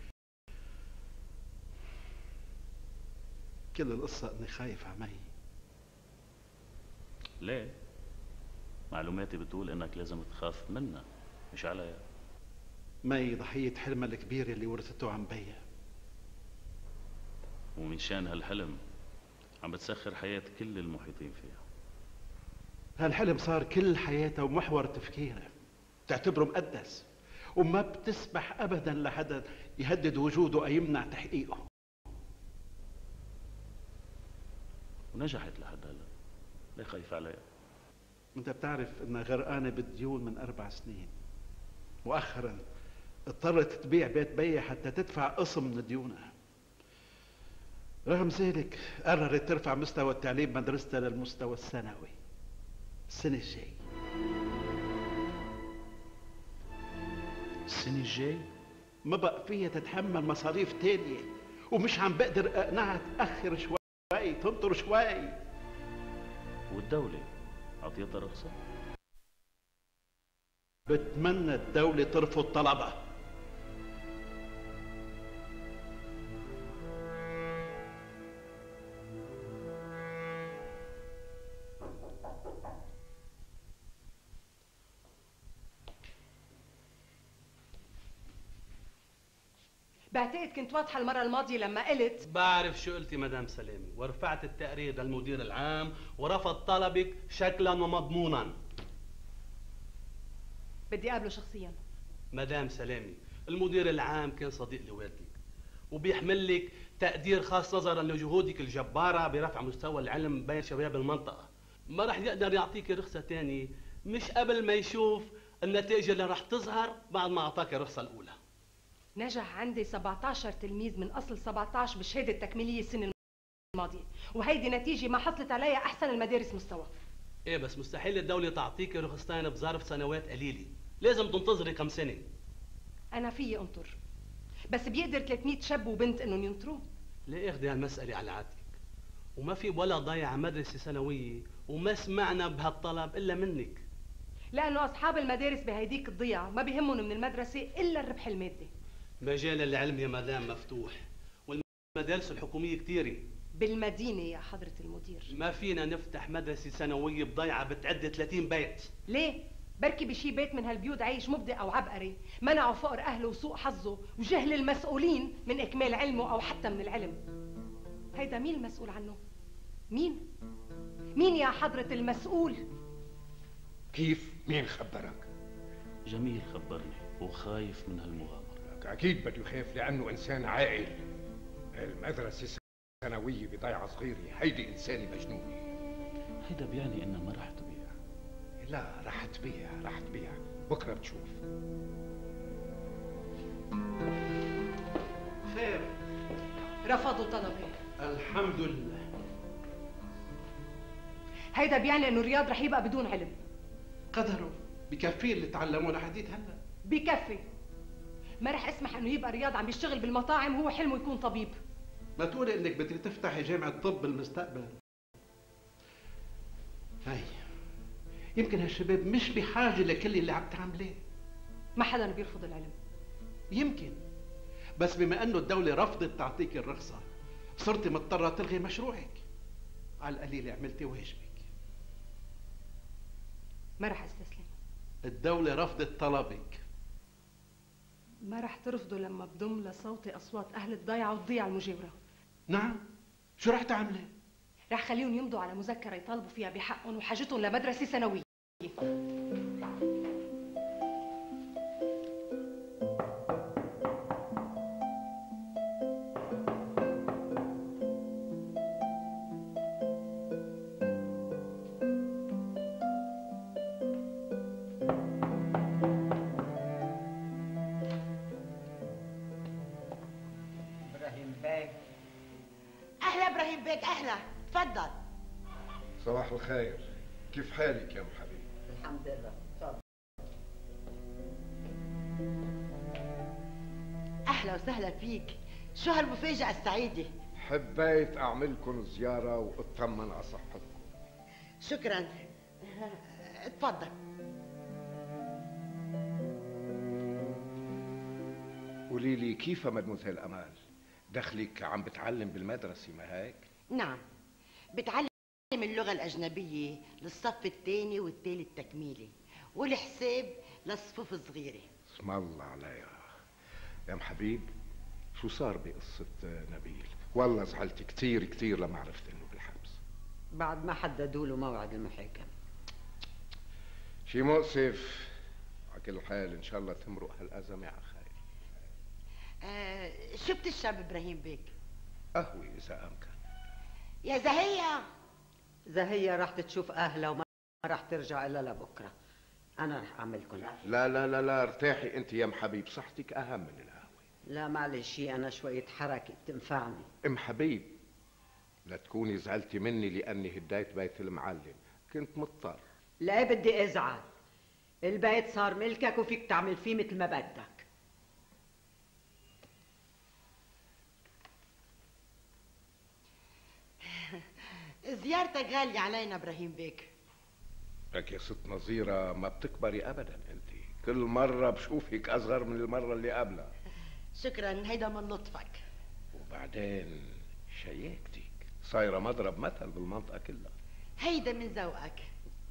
Speaker 5: كل القصة إني خايف على مي.
Speaker 1: ليه؟ معلوماتي بتقول إنك لازم تخاف منها مش عليها.
Speaker 5: مي ضحية حلمها الكبير اللي ورثته عن بيها.
Speaker 1: ومن شان هالحلم عم بتسخر حياة كل المحيطين فيها.
Speaker 5: هالحلم صار كل حياتها ومحور تفكيرها، بتعتبره مقدس وما بتسمح ابدا لحدا يهدد وجوده او يمنع تحقيقه.
Speaker 1: ونجحت لحد هلا، ليه خايف عليها؟
Speaker 5: انت بتعرف انها غرقانه بالديون من اربع سنين. مؤخرا اضطرت تبيع بيت بيها حتى تدفع قسم من ديونها. رغم ذلك قررت ترفع مستوى التعليم مدرستها للمستوى الثانوي السنة الجاي.
Speaker 1: السنة الجاي؟
Speaker 5: ما بقى فيها تتحمل مصاريف تانية، ومش عم بقدر اقنعها تأخر شوي، تنطر شوي.
Speaker 1: والدولة عطيتها رخصة؟
Speaker 5: بتمنى الدولة ترفض طلبها.
Speaker 10: بعتقد كنت واضحة المرة الماضية لما قلت.
Speaker 16: بعرف شو قلتي مدام سلامي، ورفعت التقرير للمدير العام ورفض طلبك شكلا ومضمونا.
Speaker 10: بدي اقابله شخصيا.
Speaker 16: مدام سلامي، المدير العام كان صديق لوالدك وبيحمل لك تقدير خاص نظرا لجهودك الجبارة برفع مستوى العلم بين شباب المنطقة. ما رح يقدر يعطيك رخصة تانية مش قبل ما يشوف النتائج اللي رح تظهر بعد ما اعطاك الرخصة الأولى.
Speaker 10: نجح عندي سبعطعش تلميذ من اصل سبعطعش بشهاده تكميليه السنه الماضيه، وهيدي نتيجه ما حصلت عليها احسن المدارس مستوى.
Speaker 16: ايه بس مستحيل الدوله تعطيك رخصتين بظرف سنوات قليله، لازم تنتظري كم سنه.
Speaker 10: انا فيي انطر، بس بيقدر ثلاثمية شاب وبنت انهم ينطروا.
Speaker 16: ليه اخذي هالمساله على عاتقك؟ وما في ولا ضيع مدرسه ثانويه وما سمعنا بهالطلب الا منك.
Speaker 10: لانه اصحاب المدارس بهيديك الضيعه ما بيهمهم من المدرسه الا الربح المادي.
Speaker 16: مجال العلم يا مدام مفتوح، والمدارس الحكومية كتيرة
Speaker 10: بالمدينة يا حضرة المدير.
Speaker 16: ما فينا نفتح مدرسة ثانوية بضيعة بتعدي ثلاثين بيت.
Speaker 10: ليه؟ بركي بشي بيت من هالبيوت عايش مبدع أو عبقري، منعوا فقر أهله وسوء حظه وجهل المسؤولين من إكمال علمه أو حتى من العلم. هيدا مين المسؤول عنه؟ مين؟ مين يا حضرة المسؤول؟
Speaker 4: كيف؟ مين خبرك؟
Speaker 1: جميل خبرني وخايف من هالمغامرة.
Speaker 4: أكيد بده يخاف لأنه إنسان عاقل. المدرسة الثانوية بضيعة صغيرة، هيدي إنسانة مجنونة.
Speaker 1: هيدا بيعني إنها ما رح تبيع.
Speaker 4: لا رح تبيع، رح تبيع، بكرة بتشوف.
Speaker 5: خير.
Speaker 10: رفضوا طلبي.
Speaker 5: الحمد لله.
Speaker 10: هيدا بيعني إنه رياض رح يبقى بدون علم.
Speaker 5: قدره بكفي اللي تعلموه لحديت هلا.
Speaker 10: بكفي. ما رح اسمح انه يبقى رياض عم بيشتغل بالمطاعم وهو حلمه يكون طبيب.
Speaker 5: ما تقولي انك بدك تفتحي جامعة طب بالمستقبل. هاي يمكن هالشباب مش بحاجة لكل اللي عم تعمليه.
Speaker 10: ما حدا بيرفض العلم.
Speaker 5: يمكن، بس بما انه الدولة رفضت تعطيك الرخصة صرتي مضطرة تلغي مشروعك. على القليلة عملتي واجبك.
Speaker 10: ما رح استسلم.
Speaker 5: الدولة رفضت طلبك.
Speaker 10: ما رح ترفضوا لما بضم لصوتي اصوات اهل الضيعه والضيعه المجاوره.
Speaker 5: نعم، شو رح تعملي؟
Speaker 10: رح خليهم يمضوا على مذكره يطالبوا فيها بحقهم وحاجتهم لمدرسه ثانويه.
Speaker 7: أهلا، تفضل.
Speaker 4: صباح الخير، كيف حالك يا ام حبيب؟
Speaker 7: الحمد لله، تفضل. أهلا وسهلا فيك، شو هالمفاجأة السعيدة؟
Speaker 4: حبيت أعمل لكم زيارة وأطمن على صحتكم.
Speaker 7: شكرا، تفضل.
Speaker 4: قولي لي كيف مدموزيل أمال؟ دخلك عم بتعلم بالمدرسة ما هيك؟
Speaker 7: نعم، بتعلم اللغة الأجنبية للصف الثاني والثالث تكميلي، والحساب للصفوف الصغيرة.
Speaker 4: اسم الله عليها. يا ام حبيب، شو صار بقصة نبيل؟ والله زعلت كتير كتير لما عرفت انه بالحبس.
Speaker 17: بعد ما حددوا له موعد المحاكمة.
Speaker 4: شي مؤسف. على كل حال ان شاء الله تمرق هالأزمة على خير.
Speaker 7: آه شو بتشرب ابراهيم بيك؟
Speaker 4: قهوة اذا امكن.
Speaker 7: يا زهية.
Speaker 17: زهية راح تشوف اهلها وما راح ترجع الا لبكره. انا راح اعمل لكم.
Speaker 4: لا لا لا لا ارتاحي انت يا ام حبيب، صحتك اهم من القهوة.
Speaker 17: لا معلش، انا شوية حركة بتنفعني.
Speaker 4: ام حبيب، لا تكوني زعلتي مني لاني هديت بيت المعلم، كنت مضطر.
Speaker 17: لا بدي ازعل، البيت صار ملكك وفيك تعمل فيه مثل ما بدك.
Speaker 7: زيارتك غالية علينا ابراهيم بيك.
Speaker 4: لك يا ست نظيرة ما بتكبري ابدا، انت كل مرة بشوفك اصغر من المرة اللي قبلها.
Speaker 7: شكرا، هيدا من لطفك.
Speaker 4: وبعدين شياكتك صايرة مضرب مثل بالمنطقة كلها.
Speaker 7: هيدا من ذوقك.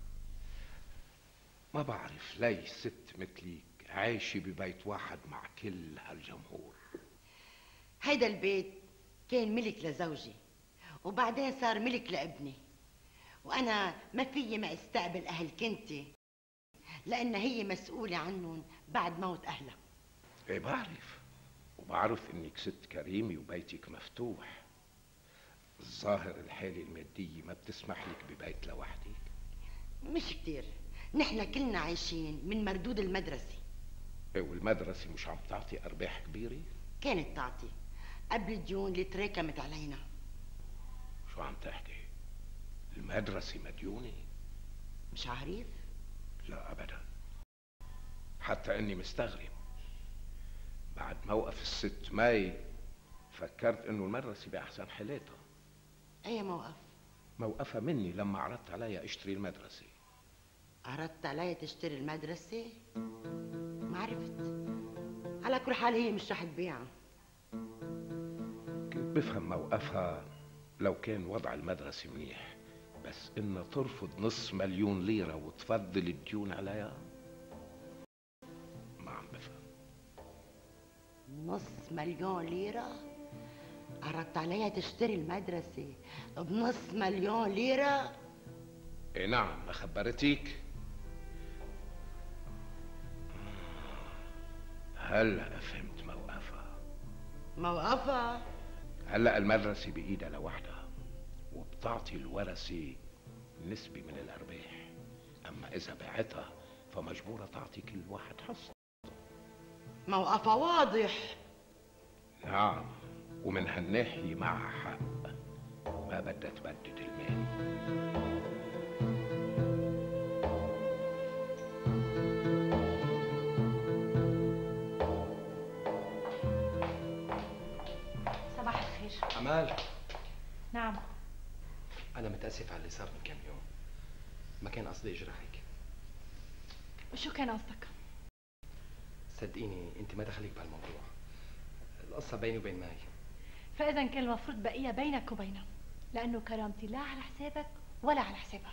Speaker 4: ما بعرف ليه ست مثليك عايشة ببيت واحد مع كل هالجمهور.
Speaker 7: هيدا البيت كان ملك لزوجي وبعدين صار ملك لابني، وانا ما فيي ما استقبل اهل كنتي لان هي مسؤولة عنهم بعد موت اهلها.
Speaker 4: ايه بعرف، وبعرف انك ست كريمة وبيتك مفتوح. الظاهر الحالة المادية ما بتسمح لك ببيت لوحدك.
Speaker 7: مش كتير، نحن كلنا عايشين من مردود المدرسة.
Speaker 4: ايه والمدرسة مش عم تعطي ارباح كبيرة؟
Speaker 7: كانت تعطي قبل الديون اللي تراكمت علينا.
Speaker 4: شو عم تحكي؟ المدرسة مديونة؟
Speaker 7: مش عارف؟
Speaker 4: لا ابدا، حتى اني مستغرب. بعد موقف الست ماي فكرت انه المدرسة باحسن حالاتها.
Speaker 7: اي موقف؟
Speaker 4: موقفها مني لما عرضت عليها اشتري المدرسة.
Speaker 7: عرضت عليها تشتري المدرسة؟ ما عرفت. على كل حال هي مش رح تبيعها.
Speaker 4: كنت بفهم موقفها لو كان وضع المدرسة منيح، بس انها ترفض نص مليون ليرة وتفضل الديون عليها ما عم بفهم.
Speaker 7: نص مليون ليرة؟ عرضت عليها تشتري المدرسة بنص مليون ليرة؟
Speaker 4: ايه نعم، ما خبرتيك؟ هلا فهمت موقفها.
Speaker 7: موقفها؟
Speaker 4: هلا المدرسة بإيدها لوحدها وبتعطي الورثة نسبة من الأرباح، أما إذا باعتها فمجبورة تعطي كل واحد حصة.
Speaker 7: موقفها واضح.
Speaker 4: نعم، ومن هالناحية معها حق، ما بدها تبدد المال.
Speaker 6: صباح الخير.
Speaker 12: أمال،
Speaker 6: نعم.
Speaker 12: أنا متأسف على اللي صار من كم يوم. ما كان قصدي أجرحك.
Speaker 6: وشو كان قصدك؟
Speaker 12: صدقيني أنت ما دخلك بهالموضوع. القصة بيني وبين ماي.
Speaker 6: فإذا كان المفروض بقية بينك وبينها، لأنه كرامتي لا على حسابك ولا على حسابها.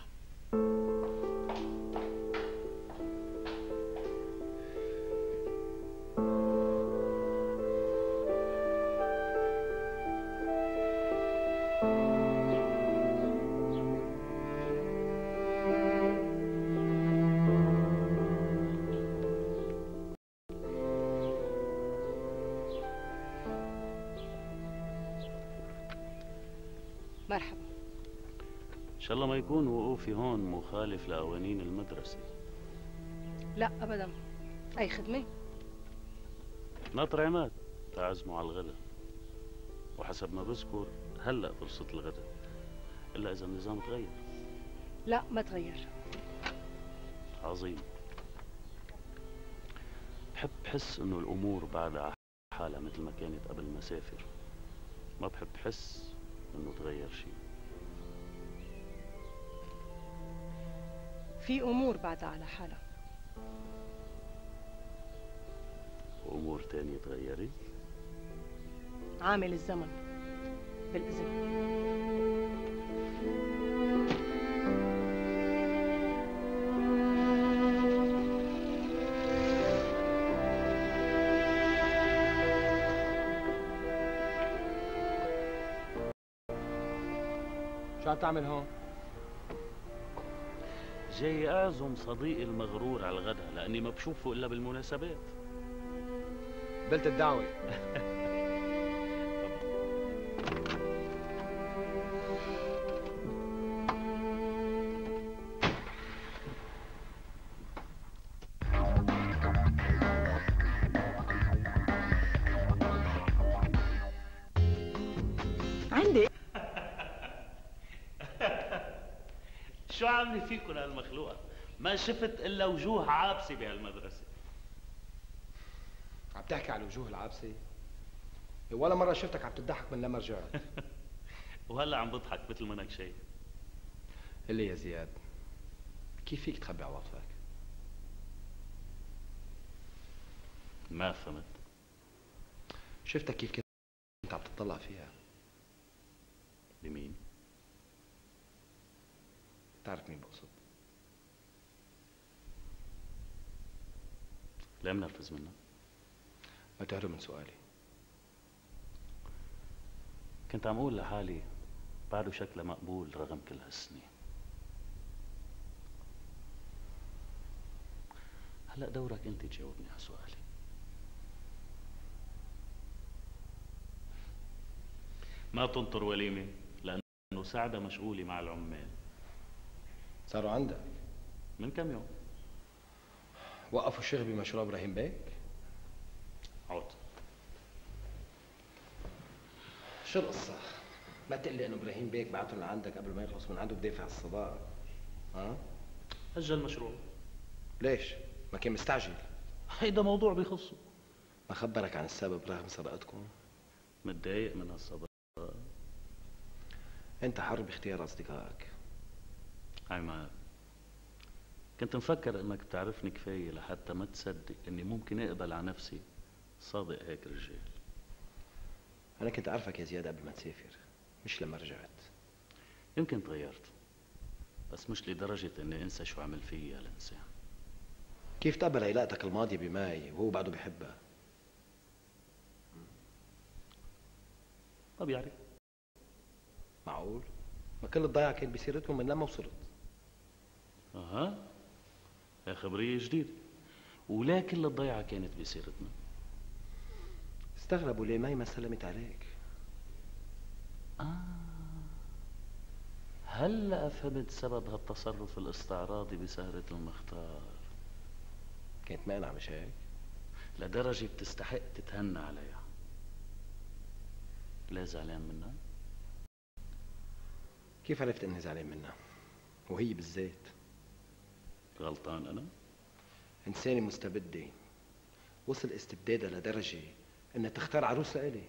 Speaker 3: مرحبا.
Speaker 1: ان شاء الله ما يكون وقوفي هون مخالف لقوانين المدرسة.
Speaker 3: لا ابدا. اي خدمة؟
Speaker 1: ناطر عماد تعزموا على الغداء، وحسب ما بذكر هلا فرصة الغداء، الا اذا النظام تغير.
Speaker 3: لا ما تغير.
Speaker 1: عظيم. بحب حس انه الامور بعدها على حالها مثل ما كانت قبل ما اسافر. ما بحب حس انه تغير شيء.
Speaker 3: في امور بعدها على حالها.
Speaker 1: وامور تانية تغيرت؟
Speaker 3: عامل الزمن. بالاذن.
Speaker 2: شو عم تعمل هون؟
Speaker 1: جاي اعزم صديقي المغرور على الغداء لاني ما بشوفه الا بالمناسبات.
Speaker 2: قبلت الدعوه.
Speaker 13: عندي
Speaker 1: شو عامله فيكم هالمخلوقه؟ ما شفت الا وجوه عابسه بهالمدرسه.
Speaker 2: عم تحكي على الوجوه العابسه؟ ولا مره شفتك عم تضحك من لما رجعت.
Speaker 1: وهلا عم بضحك مثل ما انك شايف.
Speaker 2: قل لي يا زياد، كيف فيك تخبي عواطفك؟
Speaker 1: ما فهمت.
Speaker 2: شفتك كيف كنت عم تطلع فيها.
Speaker 1: لمين؟
Speaker 2: بتعرف مين بقصد؟
Speaker 1: ليه منرفز منها؟
Speaker 2: ما تهرب من سؤالي.
Speaker 1: كنت عم اقول لحالي بعده شكله مقبول رغم كل هالسنين. هلا دورك انت تجاوبني على سؤالي. ما تنطر وليمه لانه سعدة مشغوله مع العمال.
Speaker 2: صاروا عندك؟
Speaker 1: من كم يوم.
Speaker 2: وقفوا الشغل بمشروع ابراهيم بيك؟
Speaker 1: عود.
Speaker 2: شو القصة؟ ما تقول لي انه ابراهيم بيك بعته لعندك قبل ما يخلص من عنده بدافع الصداقة. ها؟
Speaker 1: أجل المشروع.
Speaker 2: ليش؟ ما كان مستعجل؟
Speaker 1: هيدا موضوع بيخصه.
Speaker 2: ما خبرك عن السبب رغم سرقتكم؟
Speaker 1: متضايق من هالصداقة.
Speaker 2: انت حر باختيار اصدقائك.
Speaker 1: عماد، كنت مفكر انك بتعرفني كفاية لحتى ما تصدق اني ممكن اقبل على نفسي صادق هيك رجال.
Speaker 2: انا كنت اعرفك يا زياد قبل ما تسافر، مش لما رجعت.
Speaker 1: يمكن تغيرت، بس مش لدرجة اني انسى شو عمل فيي هالانسان.
Speaker 2: كيف تقبل علاقتك الماضية بماي وهو بعده بيحبها؟
Speaker 1: ما بيعرف.
Speaker 2: معقول؟ ما كل الضيعة كان بسيرتهم من لما وصلت.
Speaker 1: اها، هي خبرية جديدة. ولا كل الضيعة كانت بسيرتنا.
Speaker 2: استغربوا ليه ماي ما سلمت عليك.
Speaker 1: آه، هلا فهمت سبب هالتصرف الاستعراضي بسهرة المختار.
Speaker 2: كانت مانعة مش هيك؟
Speaker 1: لدرجة بتستحق تتهنى عليها. لا زعلان منها؟
Speaker 2: كيف عرفت اني زعلان منها؟ وهي بالذات.
Speaker 1: غلطان انا؟
Speaker 2: انسانة مستبدة، وصل استبدادها لدرجة انها تختار عروس لإلي.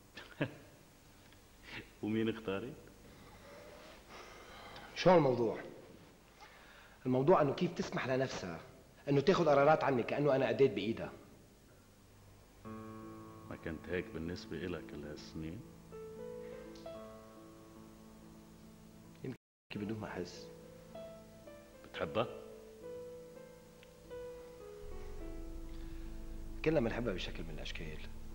Speaker 1: ومين اختارت؟
Speaker 2: شو الموضوع؟ الموضوع انه كيف تسمح لنفسها انه تاخذ قرارات عني كانه انا اداه بايدها.
Speaker 1: ما كنت هيك بالنسبة إلك كل هالسنين؟
Speaker 2: يمكن بدون ما احس.
Speaker 1: بتحبها؟
Speaker 2: كلنا بنحبها بشكل من الاشكال.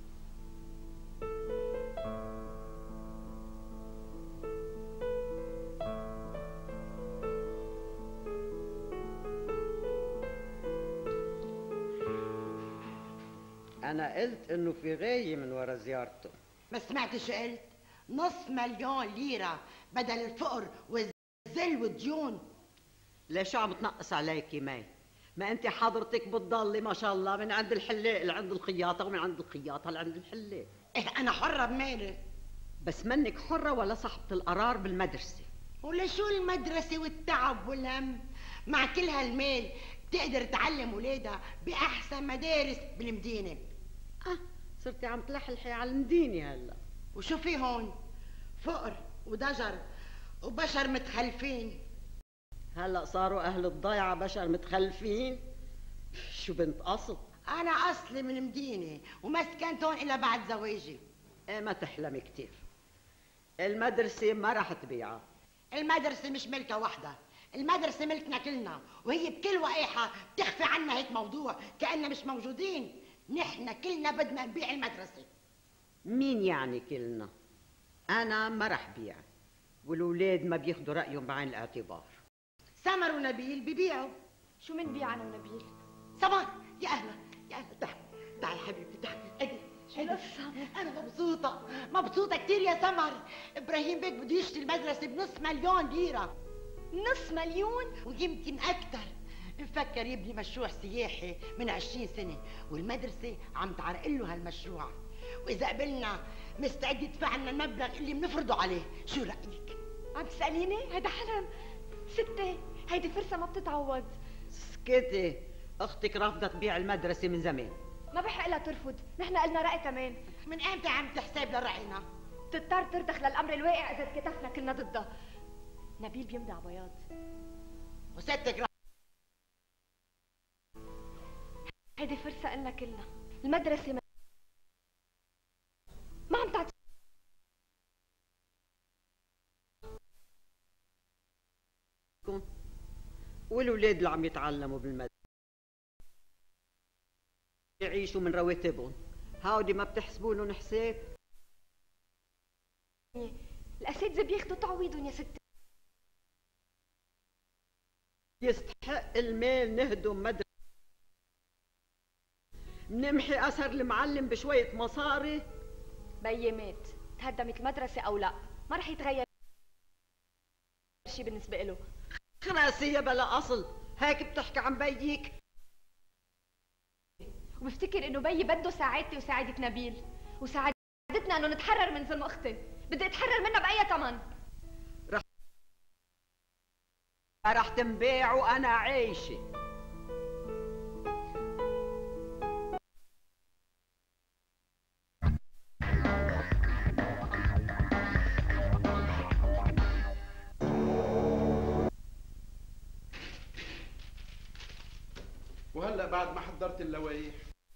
Speaker 17: أنا قلت إنه في غاية من ورا زيارته.
Speaker 7: ما سمعتش قلت؟ نص مليون ليرة بدل الفقر والذل والديون.
Speaker 17: ليش شو عم تنقص عليكي ماي؟ ما أنت حضرتك بتضلي ما شاء الله من عند الحلاق لعند الخياطة ومن عند الخياطة لعند الحلاق.
Speaker 7: إيه أنا حرة بمالي.
Speaker 17: بس منك حرة ولا صاحبة القرار بالمدرسة.
Speaker 7: ولا شو المدرسة والتعب والهم؟ مع كل هالمال تقدر تعلم ولادها بأحسن مدارس بالمدينة.
Speaker 17: آه صرتي عم تلحلحي على المدينة هلا.
Speaker 7: وشو في هون؟ فقر وضجر وبشر متخلفين.
Speaker 17: هلا صاروا أهل الضيعة بشر متخلفين؟ شو بنت قصد؟
Speaker 7: أنا أصلي من مدينة وما سكنت هون إلا بعد زواجي.
Speaker 17: إيه ما تحلمي كتير. المدرسة ما رح تبيعها.
Speaker 7: المدرسة مش ملكة وحدة، المدرسة ملكنا كلنا، وهي بكل وقاحة بتخفي عنا هيك موضوع كأننا مش موجودين. نحن كلنا بدنا نبيع المدرسة.
Speaker 17: مين يعني كلنا؟ أنا ما رح بيع، والولاد ما بياخدوا رأيهم بعين الاعتبار.
Speaker 7: سمر ونبيل ببيعوا.
Speaker 11: شو منبيع انا ونبيل؟
Speaker 7: سمر يا اهلا يا اهلا، تعي تعي حبيبتي تعي. اجي
Speaker 11: شو القصة؟
Speaker 7: انا مبسوطة مبسوطة كتير يا سمر. ابراهيم بيك بده يشتري المدرسة بنص مليون ليرة.
Speaker 11: نص مليون؟
Speaker 7: ويمكن اكتر. مفكر يبني مشروع سياحي من عشرين سنة، والمدرسة عم تعرق له هالمشروع، وإذا قبلنا مستعد يدفع لنا المبلغ اللي بنفرضه عليه. شو رأيك؟
Speaker 11: عم تسأليني؟ هيدا حلم ستي، هيدي فرصة ما بتتعوض.
Speaker 17: سكتي، اختك رافضة تبيع المدرسة من زمان.
Speaker 11: ما بحق لها ترفض، نحن قلنا رأي كمان.
Speaker 7: من امتى عم تحسب لرأينا؟
Speaker 11: بتضطر ترضخ للأمر الواقع إذا اتكتفنا كلنا ضدها. نبيل بيمضي على بياض.
Speaker 7: وستك
Speaker 11: هيدي فرصة إلنا كلنا. المدرسة ما, ما عم تعطي.
Speaker 17: والولاد اللي عم يتعلموا بالمدرسة يعيشوا من رواتبهم، هاودي ما بتحسبوا لهم حساب؟
Speaker 11: الأساتذة بياخدوا تعويضهم يا ستي.
Speaker 17: يستحق المال نهدم مدرسة، نمحي أثر المعلم بشوية مصاري؟
Speaker 11: بيي مات، تهدمت المدرسة أو لا ما رح يتغير شي بالنسبة له.
Speaker 17: خراسية بلا أصل، هيك بتحكي عن بيك؟
Speaker 11: وبفتكر إنه بيي بده ساعدتي وساعدة نبيل، وساعدتنا إنه نتحرر من ظلم أختي. بدي أتحرر منها بأي ثمن.
Speaker 17: رح رح تنباع وأنا عايشة.
Speaker 5: وهلا بعد ما حضرت اللوايح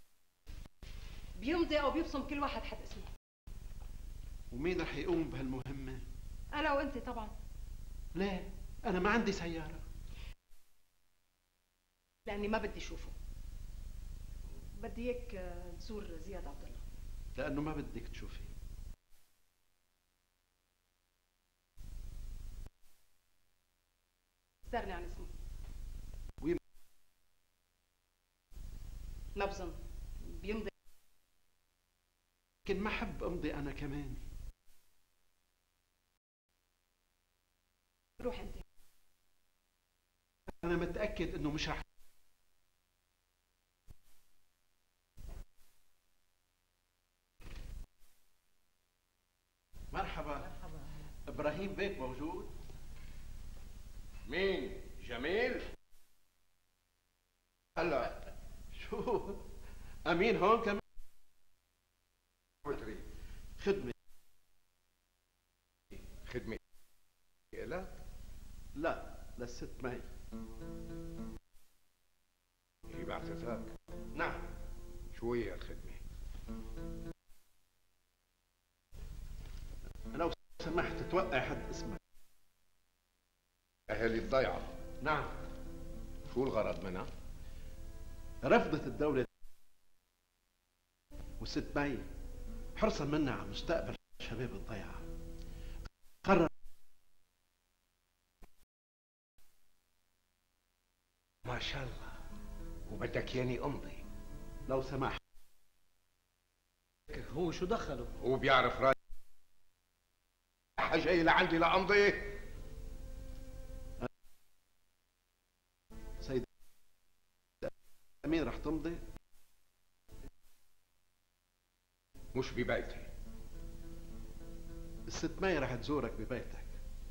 Speaker 10: بيمضي او بيبصم كل واحد حد اسمه.
Speaker 5: ومين رح يقوم بهالمهمة؟
Speaker 10: انا وانت طبعا.
Speaker 5: لا، انا ما عندي سيارة.
Speaker 10: لاني ما بدي اشوفه. بدي اياك تزور زياد عبد الله.
Speaker 5: لانه ما بدك تشوفي.
Speaker 10: استغني عن اسمه.
Speaker 5: وين؟
Speaker 10: ما بظن بيمضي.
Speaker 5: لكن ما حب امضي انا كمان.
Speaker 10: روح انت.
Speaker 5: انا متاكد انه مش رح. مرحبا. مرحبا. ابراهيم بيك موجود؟
Speaker 4: مين؟ جميل؟ هلا
Speaker 5: شو؟ امين هون كمان؟
Speaker 4: بتريد
Speaker 5: خدمة.
Speaker 4: خدمة لك؟
Speaker 5: لا، للست مي.
Speaker 4: هي بعثتك؟
Speaker 5: نعم.
Speaker 4: شو هي الخدمة؟
Speaker 5: لو سمحت توقع حد اسمك.
Speaker 4: أهالي الضيعة.
Speaker 5: نعم.
Speaker 4: شو الغرض منها؟
Speaker 5: رفضت الدولة والست مي حرصا منا على مستقبل شباب الضيعة قرر.
Speaker 4: ما شاء الله. وبدك ياني امضي؟
Speaker 5: لو سمحت.
Speaker 12: هو شو دخله؟
Speaker 4: هو بيعرف راي جاي لعندي لامضي؟
Speaker 5: سيد امين رح تمضي؟
Speaker 4: مش ببيتي.
Speaker 5: الست مي رح تزورك ببيتك.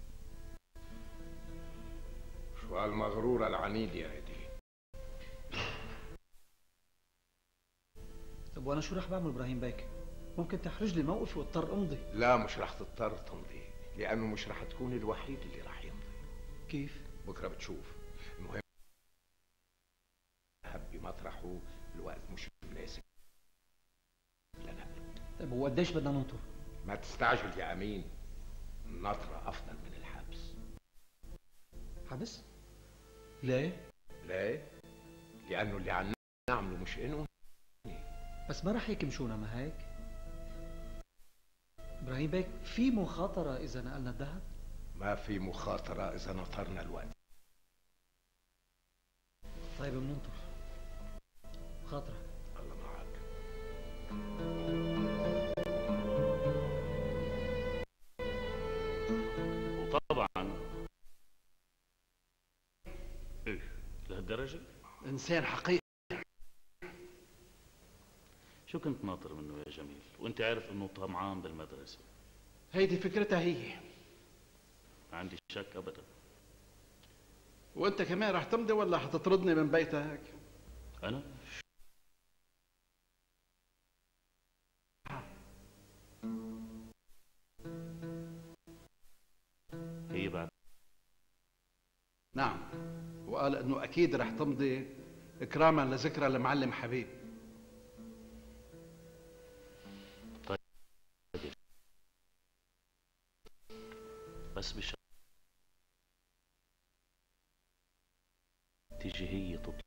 Speaker 4: شو هالمغرورة العنيد يا هدي؟
Speaker 12: طب وانا شو رح بعمل ابراهيم بيك؟ ممكن تحرج لي موقفي واضطر امضي.
Speaker 4: لا، مش رح تضطر تمضي، لانه مش رح تكون الوحيد اللي رح يمضي.
Speaker 12: كيف؟
Speaker 4: بكره بتشوف. المهم هبي مطرحه، الوقت مش مناسب لنقله.
Speaker 12: طيب وقديش بدنا ننطر؟
Speaker 4: ما تستعجل يا امين، النطرة افضل من الحبس.
Speaker 12: حبس؟ ليه؟
Speaker 4: ليه؟ لانه اللي عم نعمله مش قانون.
Speaker 12: بس ما رح يكمشونا، ما هيك؟ ابراهيم بيك في مخاطرة اذا نقلنا الذهب؟
Speaker 4: ما في مخاطرة إذا نطرنا الوقت.
Speaker 12: طيب بننطر. خاطرة.
Speaker 4: الله معك.
Speaker 1: وطبعا ايه لهالدرجة؟
Speaker 5: انسان حقيقي.
Speaker 1: شو كنت ناطر منه يا جميل وانت عارف انه طمعان بالمدرسة؟
Speaker 5: هيدي فكرتها هي.
Speaker 1: ما عندي شك ابدا.
Speaker 5: وانت كمان رح تمضي ولا حتطردني من بيتك؟
Speaker 1: انا؟ هي بعد.
Speaker 5: نعم، وقال انه اكيد رح تمضي اكراما لذكرى المعلم حبيب.
Speaker 1: طيب بس بش تيجي هي تطلع.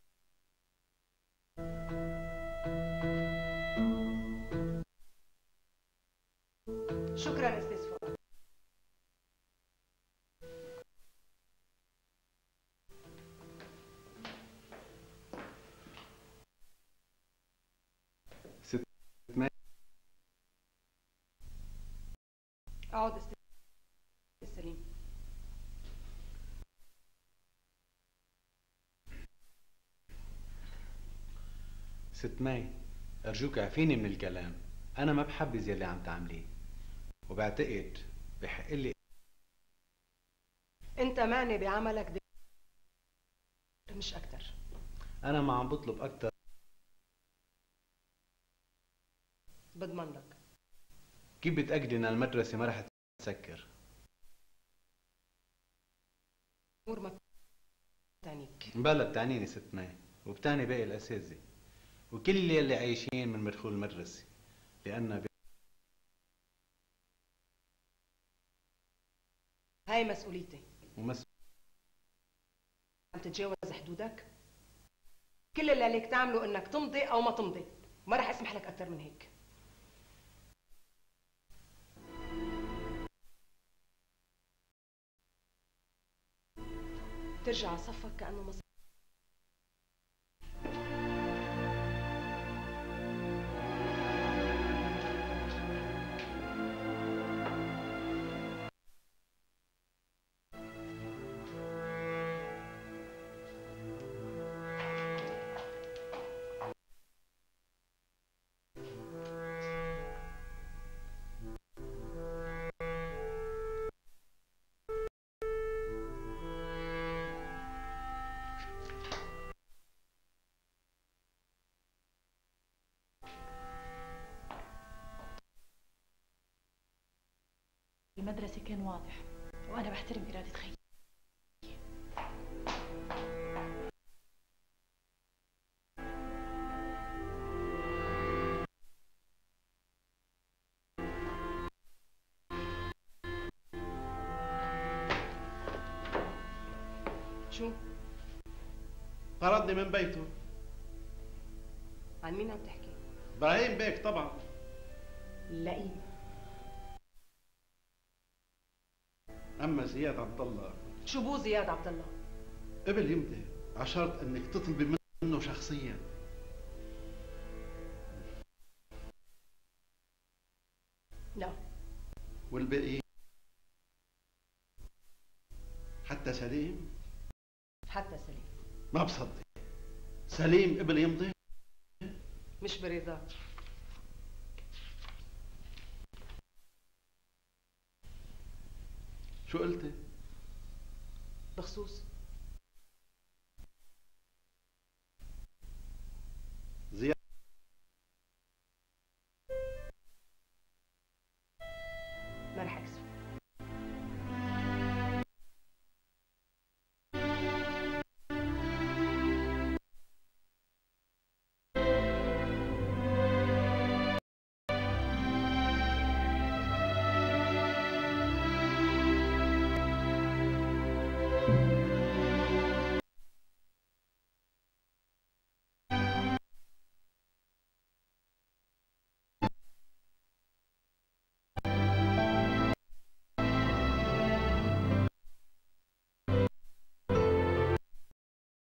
Speaker 10: شكرا استاذ فؤاد.
Speaker 5: ست ماي.
Speaker 10: اقعد استاذ سليم.
Speaker 20: ست ماي، أرجوك اعفيني من الكلام. أنا ما بحبذ يلي عم تعمليه، وبعتقد بحق لي.
Speaker 10: انت معني بعملك دي مش اكتر.
Speaker 20: أنا ما عم بطلب أكتر.
Speaker 10: بضمن لك.
Speaker 20: كيف بتأكدي إن المدرسة ما رح تسكر؟
Speaker 10: امور ما بتعنيك.
Speaker 20: بلا بتعنيني ست ماي، وبتعني باقي الأساتذة وكل يلي عايشين من مدخول المدرسة، لأن ب...
Speaker 10: هاي مسؤوليتي.
Speaker 20: ومس...
Speaker 10: عم تتجاوز حدودك؟ كل اللي عليك تعمله انك تمضي او ما تمضي، ما رح اسمح لك اكثر من هيك. ترجع على صفك كأنه مصر.
Speaker 11: المدرسة كان واضح وأنا بحترم إرادة خيي.
Speaker 10: شو؟
Speaker 5: طردني من بيته.
Speaker 10: عن مين عم تحكي؟
Speaker 5: ابراهيم بيك طبعا.
Speaker 10: لئيم.
Speaker 5: اما زياد عبد الله.
Speaker 10: شو بو زياد عبد الله؟
Speaker 5: قبل يمضي عشرت انك تطلبي منه شخصيا.
Speaker 10: لا.
Speaker 5: والباقي؟ حتى سليم؟
Speaker 10: حتى سليم.
Speaker 5: ما بصدق. سليم قبل يمضي؟
Speaker 10: مش برضا.
Speaker 5: شو قلتي؟
Speaker 10: بخصوص